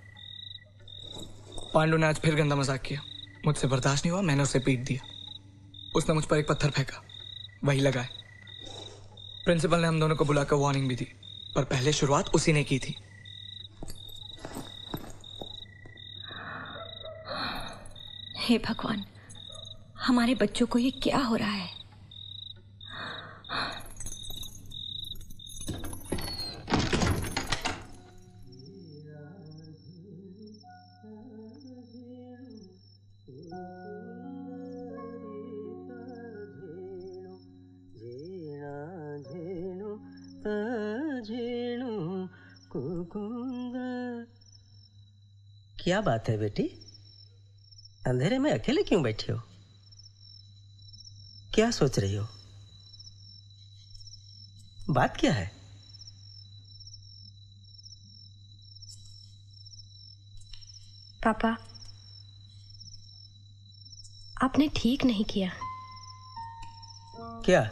पांडु ने आज फिर गंदा मजाक किया। मुझसे बर्दाश्त नहीं हुआ, मैंने उसे पीट दिया। उसने मुझ पर एक पत्थर फेंका, वही लगाए। प्रिंसिपल ने हम दोनों को बुलाकर वार्निंग भी दी, पर पहले शुरुआत उसी ने की थी। हे भगवान, हमारे बच्चों को ये क्या हो रहा है? क्या बात है बेटी, अंधेरे में अकेले क्यों बैठी हो? क्या सोच रही हो? बात क्या है? पापा, आपने ठीक नहीं किया। क्या?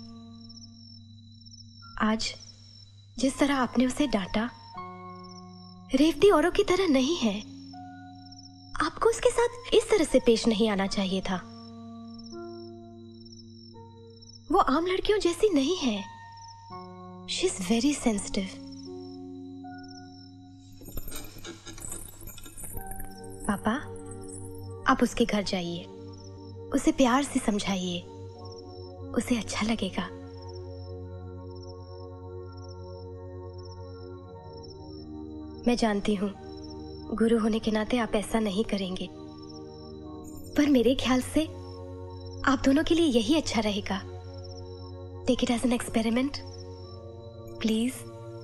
आज जिस तरह आपने उसे डांटा, रेवती औरों की तरह नहीं है। आपको उसके साथ इस तरह से पेश नहीं आना चाहिए था। वो आम लड़कियों जैसी नहीं है। She is very sensitive. पापा, आप उसके घर जाइए, उसे प्यार से समझाइए, उसे अच्छा लगेगा। मैं जानती हूं गुरु होने के नाते आप ऐसा नहीं करेंगे, पर मेरे ख्याल से आप दोनों के लिए यही अच्छा रहेगा। Take it as an experiment please.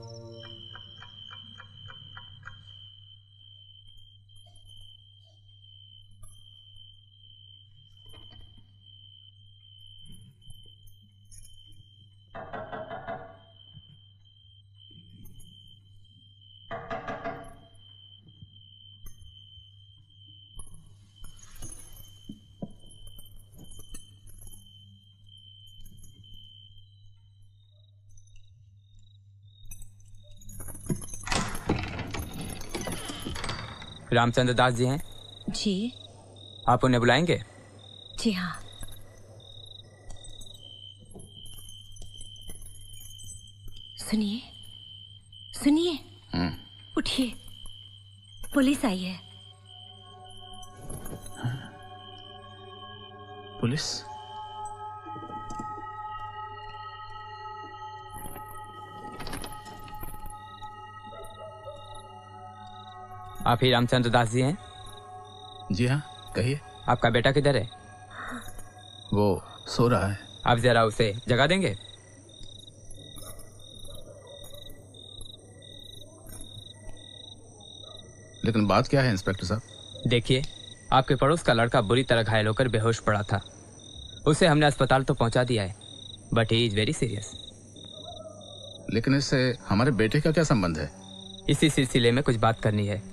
Ramchandra Das ji हैं? जी। आप उन्हें बुलाएंगे? जी हाँ। सुनिए सुनिए, उठिए, पुलिस आई है। पुलिस? आप ही रामचंद्र दास जी हैं? जी हाँ, कहिए। आपका बेटा किधर है? वो सो रहा है। आप जरा उसे जगा देंगे? लेकिन बात क्या है इंस्पेक्टर साहब? देखिए, आपके पड़ोस का लड़का बुरी तरह घायल होकर बेहोश पड़ा था। उसे हमने अस्पताल तो पहुंचा दिया है, but he is very serious. लेकिन इससे हमारे बेटे का क्या संबंध है? इसी सिलसिले में कुछ बात करनी है।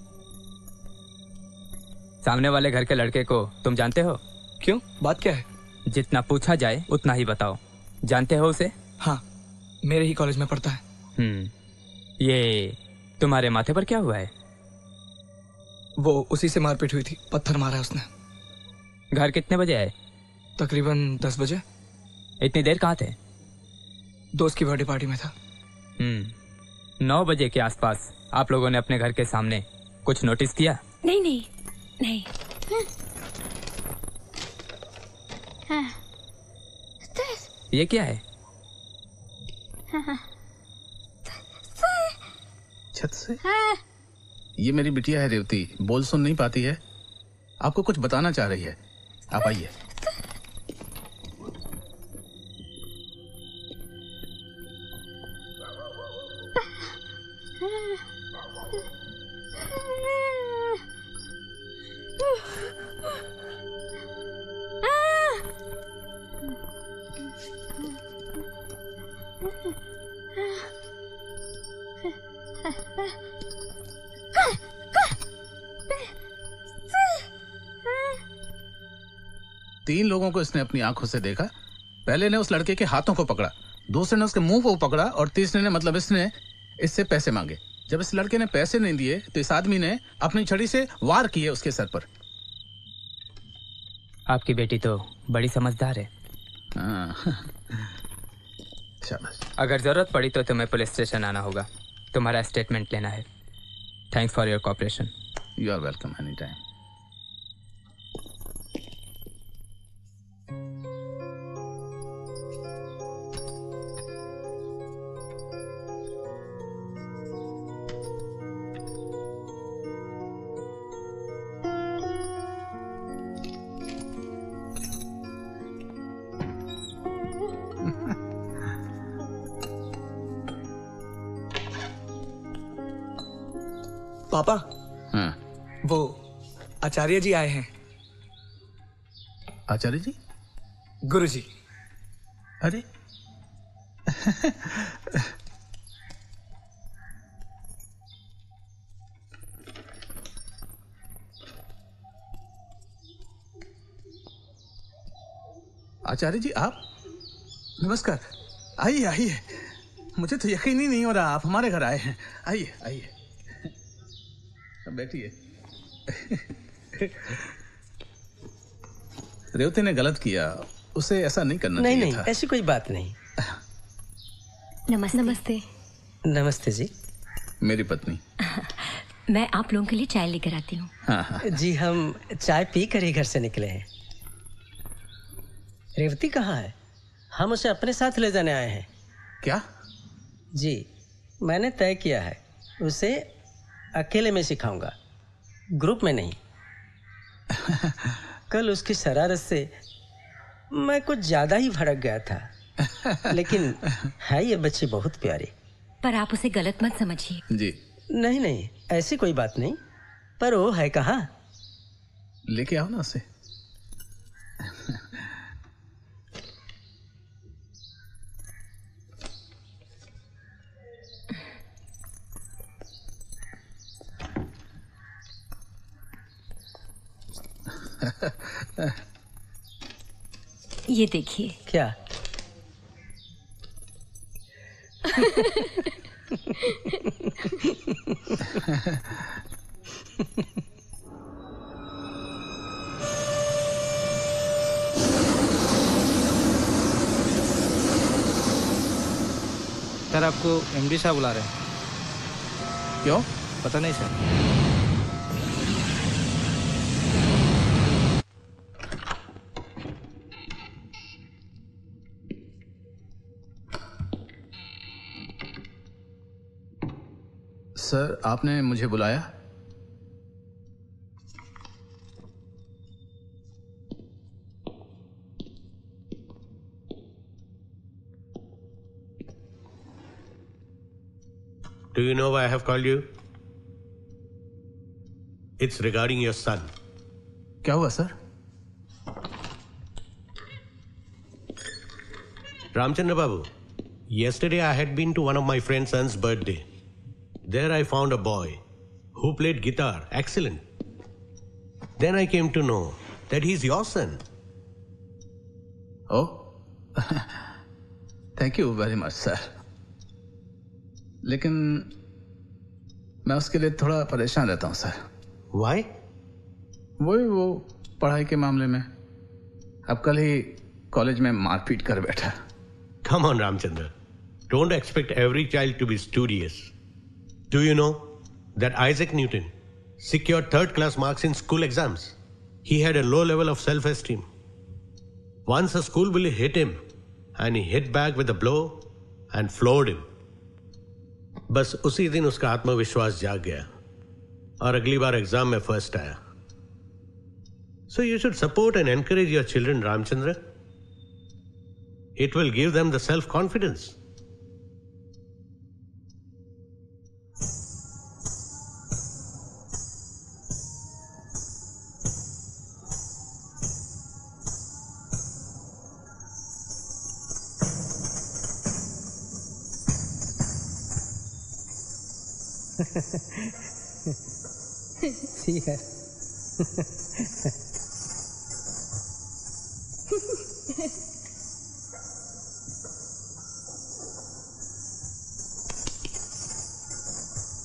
सामने वाले घर के लड़के को तुम जानते हो? क्यों, बात क्या है? जितना पूछा जाए उतना ही बताओ। जानते हो उसे? हाँ, मेरे ही कॉलेज में पढ़ता है। हम्म, ये तुम्हारे माथे पर क्या हुआ है? वो उसी से मारपीट हुई थी, पत्थर मारा उसने। घर कितने बजे आए? तकरीबन दस बजे। इतनी देर कहाँ थे? दोस्त की बर्थडे पार्टी में था। हम्म, नौ बजे के आसपास आप लोगों ने अपने घर के सामने कुछ नोटिस किया? नहीं नहीं नहीं। हाँ। ये क्या है? छत से? ये मेरी बिटिया है रेवती, बोल सुन नहीं पाती है, आपको कुछ बताना चाह रही है। आप आइए। तीन लोगों को इसने अपनी आंखों से देखा। पहले ने उस लड़के के हाथों को पकड़ा, दूसरे ने उसके मुंह को पकड़ा और तीसरे ने मतलब इसने इससे पैसे मांगे। जब इस लड़के ने पैसे नहीं दिए तो इस आदमी ने अपनी छड़ी से वार किए उसके सर पर। आपकी बेटी तो बड़ी समझदार है। शाबाश। अगर जरूरत पड़ी तो तुम्हें पुलिस स्टेशन आना होगा, तुम्हारा स्टेटमेंट लेना है। Thanks for your cooperation. You are welcome any time. पापा, हाँ। वो आचार्य जी आए हैं। आचार्य जी? गुरु जी। अरे आचार्य जी आप? नमस्कार। आइए आइए, मुझे तो यकीन ही नहीं हो रहा आप हमारे घर आए हैं। आइए आइए, बैठिए। रेवती ने गलत किया, उसे ऐसा नहीं करना नहीं चाहिए नहीं, था। ऐसी कोई बात नहीं। नमस्ते। नमस्ते। नमस्ते जी। मेरी पत्नी। मैं आप लोगों के लिए चाय लेकर आती हूँ। हाँ हाँ। जी हम चाय पी कर ही घर से निकले हैं। रेवती कहाँ है? हम उसे अपने साथ ले जाने आए हैं। क्या? जी मैंने तय किया है, उसे अकेले में सिखाऊंगा, ग्रुप में नहीं। कल उसकी शरारत से मैं कुछ ज्यादा ही भड़क गया था, लेकिन है ये बच्ची बहुत प्यारी। पर आप उसे गलत मत समझिए। जी नहीं नहीं, ऐसी कोई बात नहीं। पर वो है कहाँ? लेके आओ ना उसे। ये देखिए। क्या? सर आपको एमडी साहब बुला रहे हैं। क्यों? पता नहीं सर। सर आपने मुझे बुलाया? Do you know why I have called you? It's regarding your son. क्या हुआ sir? Ramchandra Babu, yesterday I had been to one of my friend's son's birthday. There I found a boy who played guitar excellent. Then I came to know that he's your son. Oh, thank you very much, sir. लेकिन मैं उसके लिए थोड़ा परेशान रहता हूँ सर। Why? वही वो पढ़ाई के मामले में। अब कल ही कॉलेज में मारपीट कर बैठा। Come on, Ramchandra. Don't expect every child to be studious. Do you know that Isaac Newton secured third class marks in school exams? He had a low level of self-esteem. Once a school bully hit him and he hit back with a blow and floored him. बस उसी दिन उसका आत्मविश्वास जाग गया और अगली बार एग्जाम में फर्स्ट आया। So you should support and encourage your children, Ramchandra. It will give them the self-confidence. See her.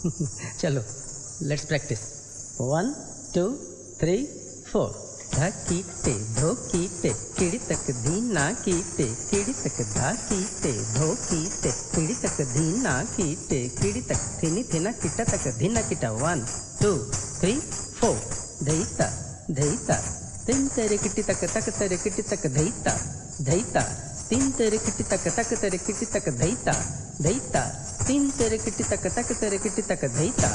चलो let's practise. One two three four. धकीटे धोकीटे किड़ी तक धीना कीटे किड़ी तक धाकीटे धोकीटे किड़ी तक धीना कीटे किड़ी तक थिनी थिना किटा तक धीना किटा। One two three four. धैता धैता तीन तेरे किटी तक तक तेरे किटी तक धैता धैता तीन तेरे किटी तक तक तेरे किटी तक धैता धैता तीन तेरे किटी तक तक तेरे किटी तक धैता।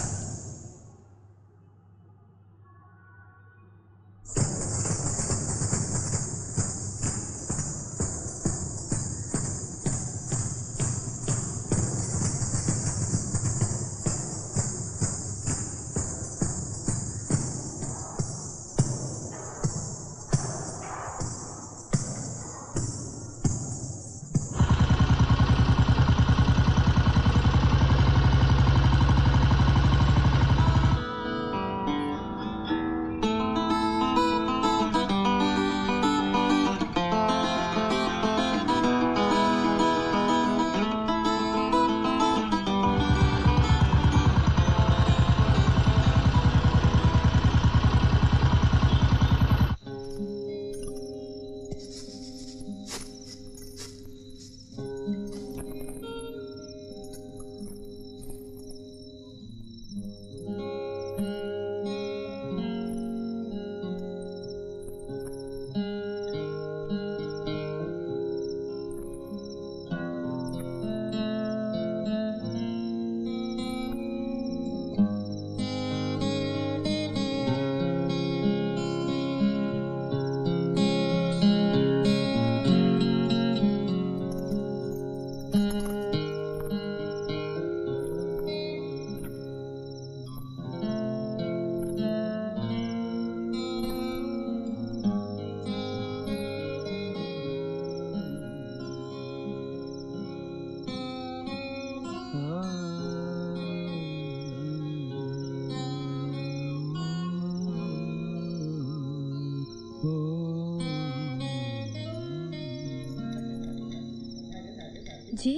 जी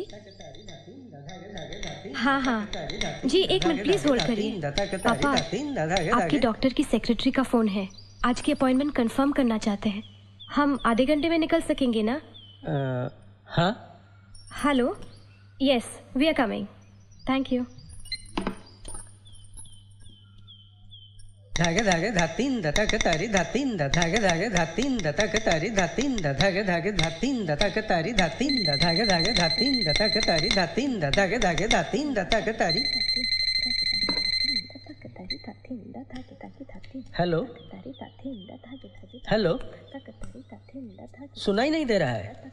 हाँ हाँ जी, एक मिनट प्लीज होल्ड करिए। पापा, आपकी डॉक्टर की सेक्रेटरी का फोन है, आज की अपॉइंटमेंट कंफर्म करना चाहते हैं। हम आधे घंटे में निकल सकेंगे ना? uh, हाँ। Hello, yes we are coming, thank you. धागे धागे धातीन दतक तारी धातीन द धागे धागे धातीन दतक तारी धातीन द धागे धागे धातीन दतक तारी धातीन द धागे धागे धातीन दतक तारी धातीन द धागे धागे धातीन दतक तारी। हेलो हेलो, सुनाई नहीं दे रहा है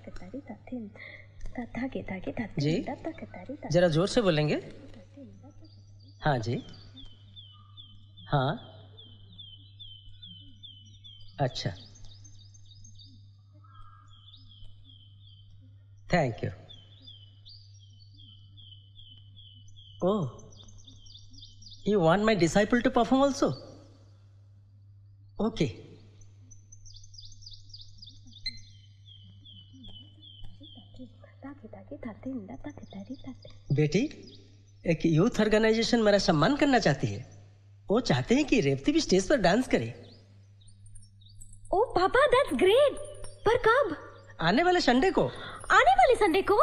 जी, जरा जोर से बोलेंगे। हाँ जी, हाँ अच्छा, thank you. Oh, you want my disciple to perform also? Okay. बेटी, एक यूथ ऑर्गेनाइजेशन मेरा सम्मान करना चाहती है। वो चाहते हैं कि रेवती भी स्टेज पर डांस करे। ओ पापा, दैट्स ग्रेट। पर कब? आने वाले संडे को। आने वाले संडे को?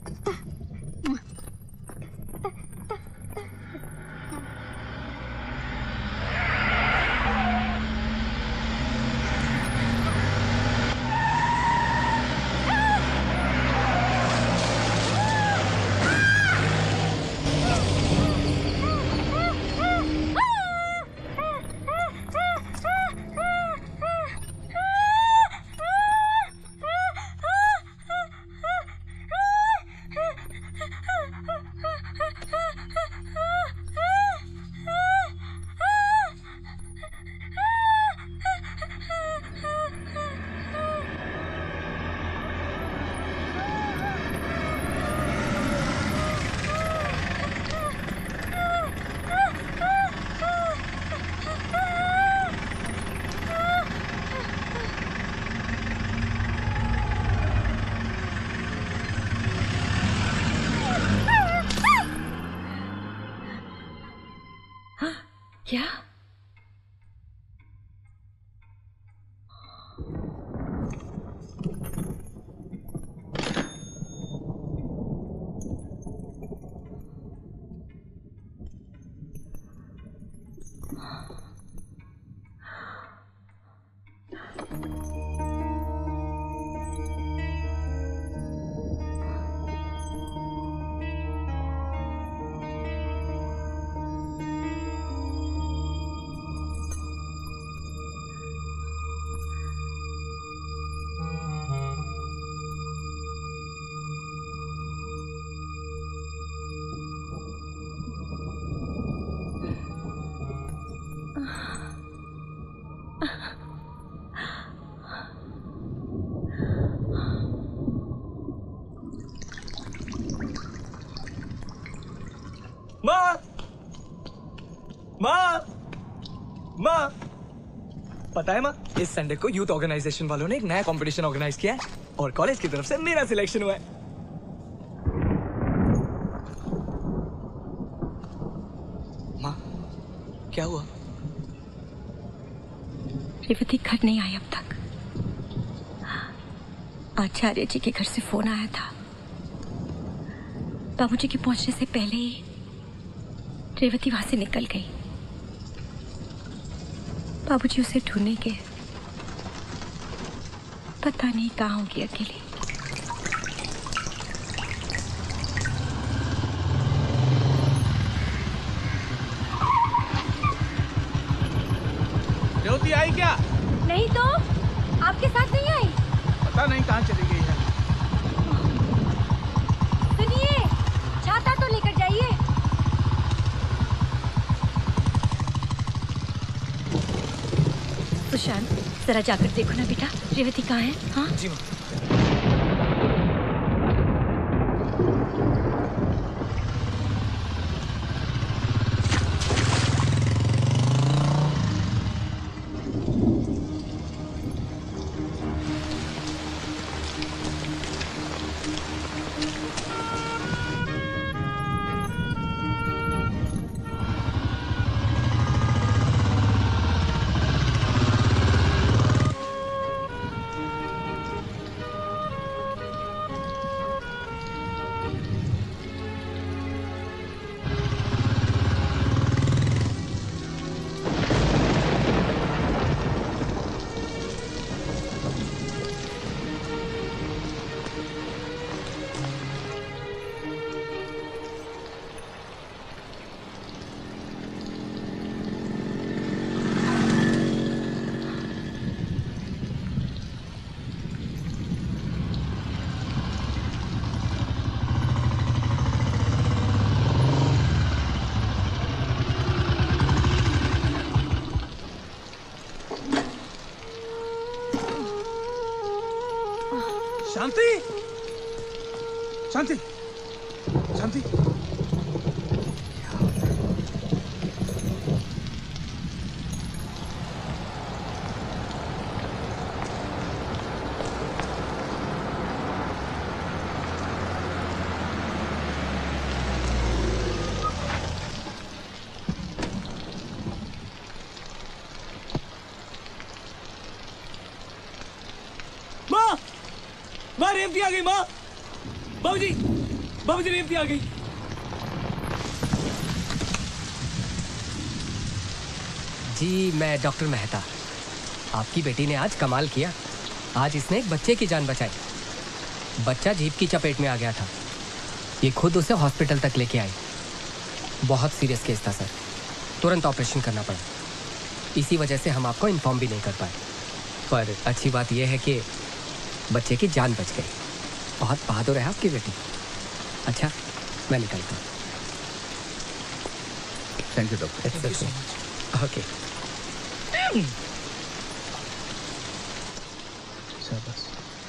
क्या? माँ, माँ, माँ, पता है माँ, इस संडे को यूथ ऑर्गेनाइजेशन वालों ने एक नया कंपटीशन ऑर्गेनाइज किया है और कॉलेज की तरफ से मेरा सिलेक्शन हुआ है। माँ, क्या हुआ? रेवती घर नहीं आई अब तक। आचार्य जी के घर से फोन आया था। बाबूजी के पहुंचने से पहले ही रेवती वहां से निकल गई। बाबूजी उसे ढूंढेंगे, पता नहीं कहाँ होगी अकेली। रेवती आई क्या? नहीं तो आपके साथ नहीं आई। पता नहीं कहाँ चली गई है। सुनिए, छाता तो लेकर जाइए। सुशांत, जरा जाकर देखो ना बेटा, रेवती कहाँ है? हाँ जी माँ। शांति, शांति, शांति। माँ, माँ रेवती आ गई। माँ, बाबूजी, बाबूजी रेवती आ गई। जी मैं डॉक्टर मेहता। आपकी बेटी ने आज कमाल किया। आज इसने एक बच्चे की जान बचाई। बच्चा जीप की चपेट में आ गया था। ये खुद उसे हॉस्पिटल तक लेके आई। बहुत सीरियस केस था सर, तुरंत ऑपरेशन करना पड़ा। इसी वजह से हम आपको इन्फॉर्म भी नहीं कर पाए। पर अच्छी बात यह है कि बच्चे की जान बच गई। बहुत बहादुर है आपकी बेटी। अच्छा मैं निकलता हूँ। Thank you doctor. ओके। शाबाश।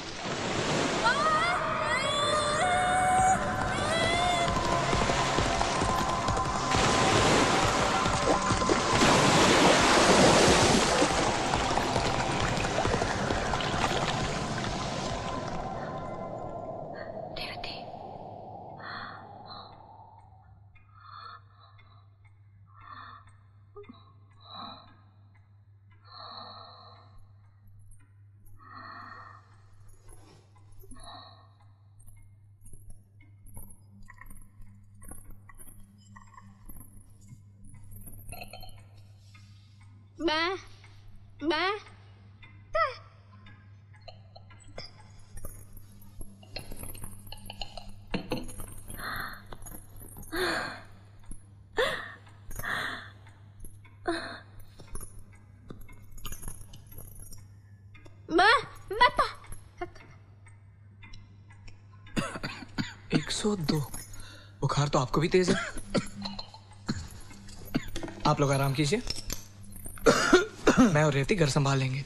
मैं मैं मैं एक सौ दो। बुखार तो आपको भी तेज है। आप लोग आराम कीजिए, मैं और रेवती घर संभाल लेंगे।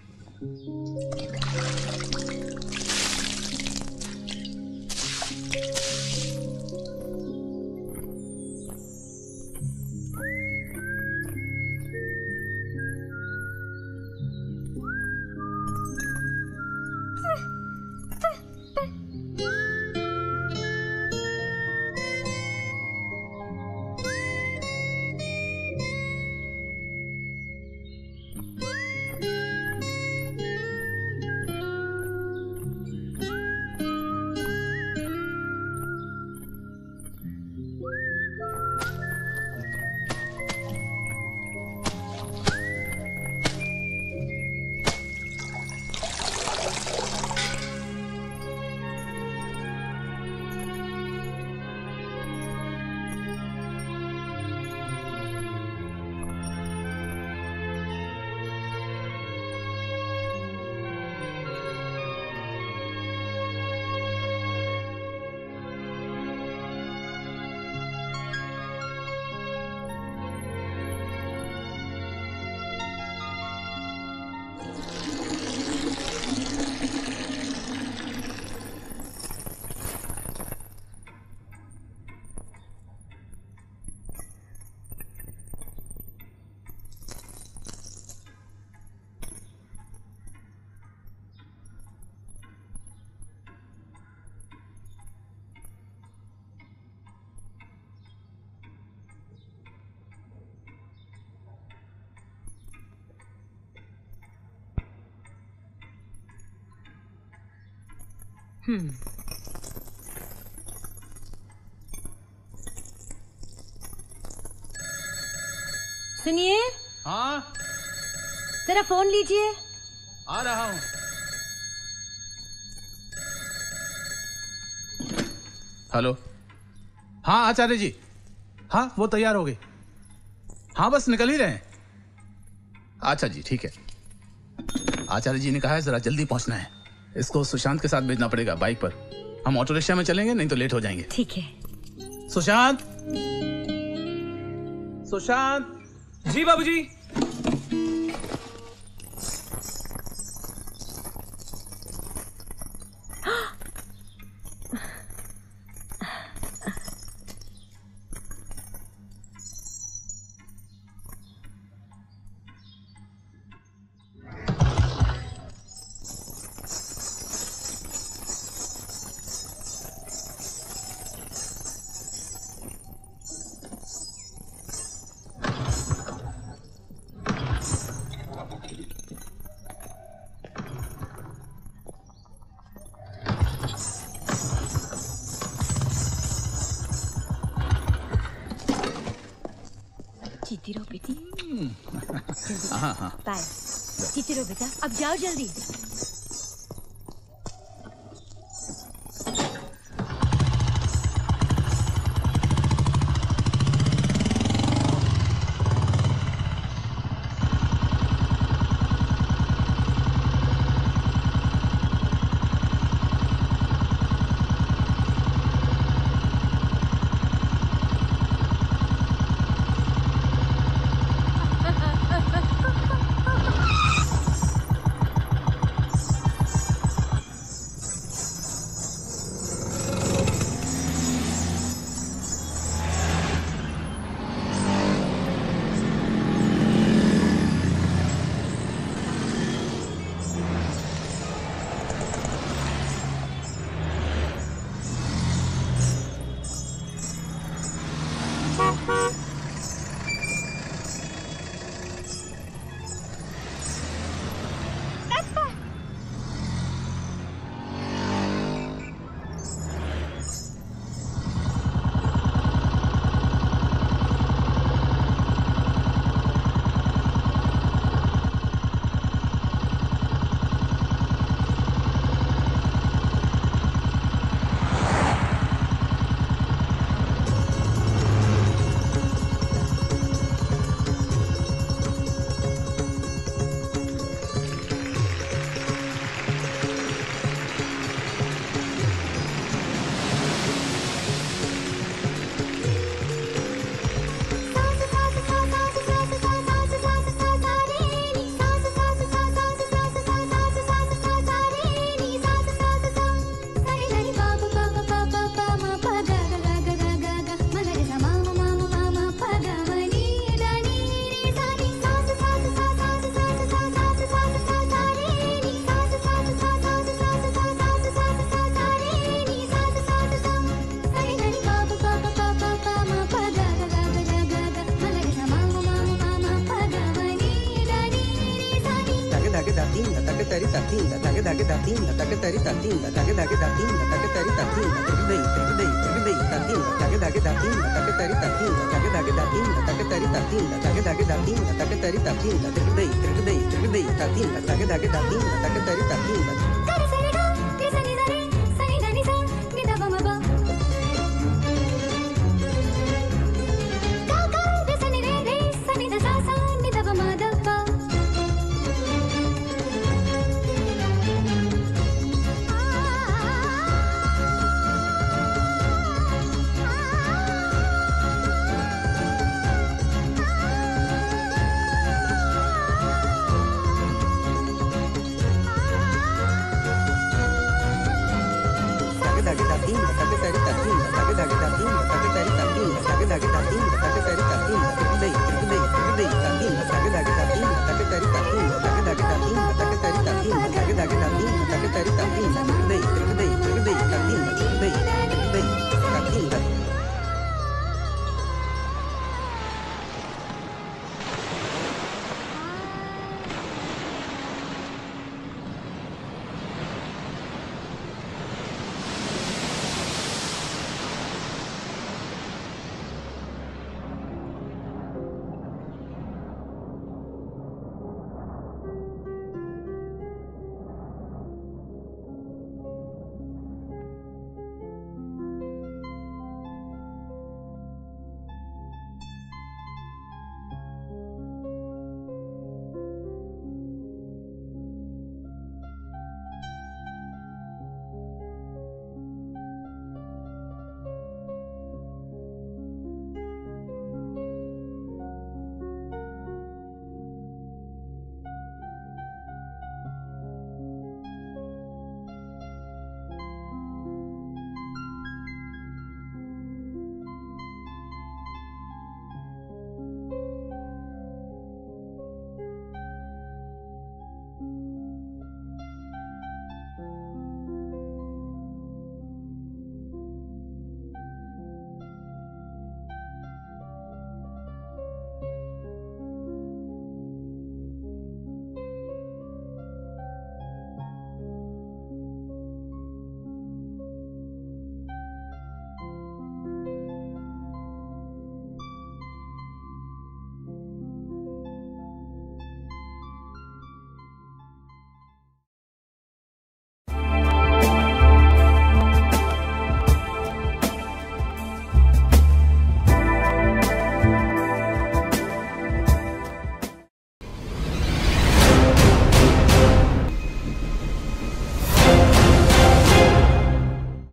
हम्म सुनिए। हाँ जरा फोन लीजिए। आ रहा हूँ। हेलो। हाँ आचार्य जी, हाँ वो तैयार हो गई। हाँ बस निकल ही रहे हैं। अच्छा जी ठीक है। आचार्य जी ने कहा है जरा जल्दी पहुंचना है। इसको सुशांत के साथ भेजना पड़ेगा बाइक पर। हम ऑटो रिक्शा में चलेंगे, नहीं तो लेट हो जाएंगे। ठीक है। सुशांत, सुशांत। जी बाबूजी। जीती रहो बेटी। हाँ हाँ बाय। जीती रहो बेटा, अब जाओ जल्दी। tari tatinga tage tage tatinga tage tari tatinga tage tage tatinga tage tari tatinga tage dei tage dei tage dei tatinga tage tage tatinga tage tari tatinga tage tage tatinga tage tari tatinga tage tage tatinga tage tari tatinga tage dei tage dei tage dei tatinga tage tage tatinga tage tari tatinga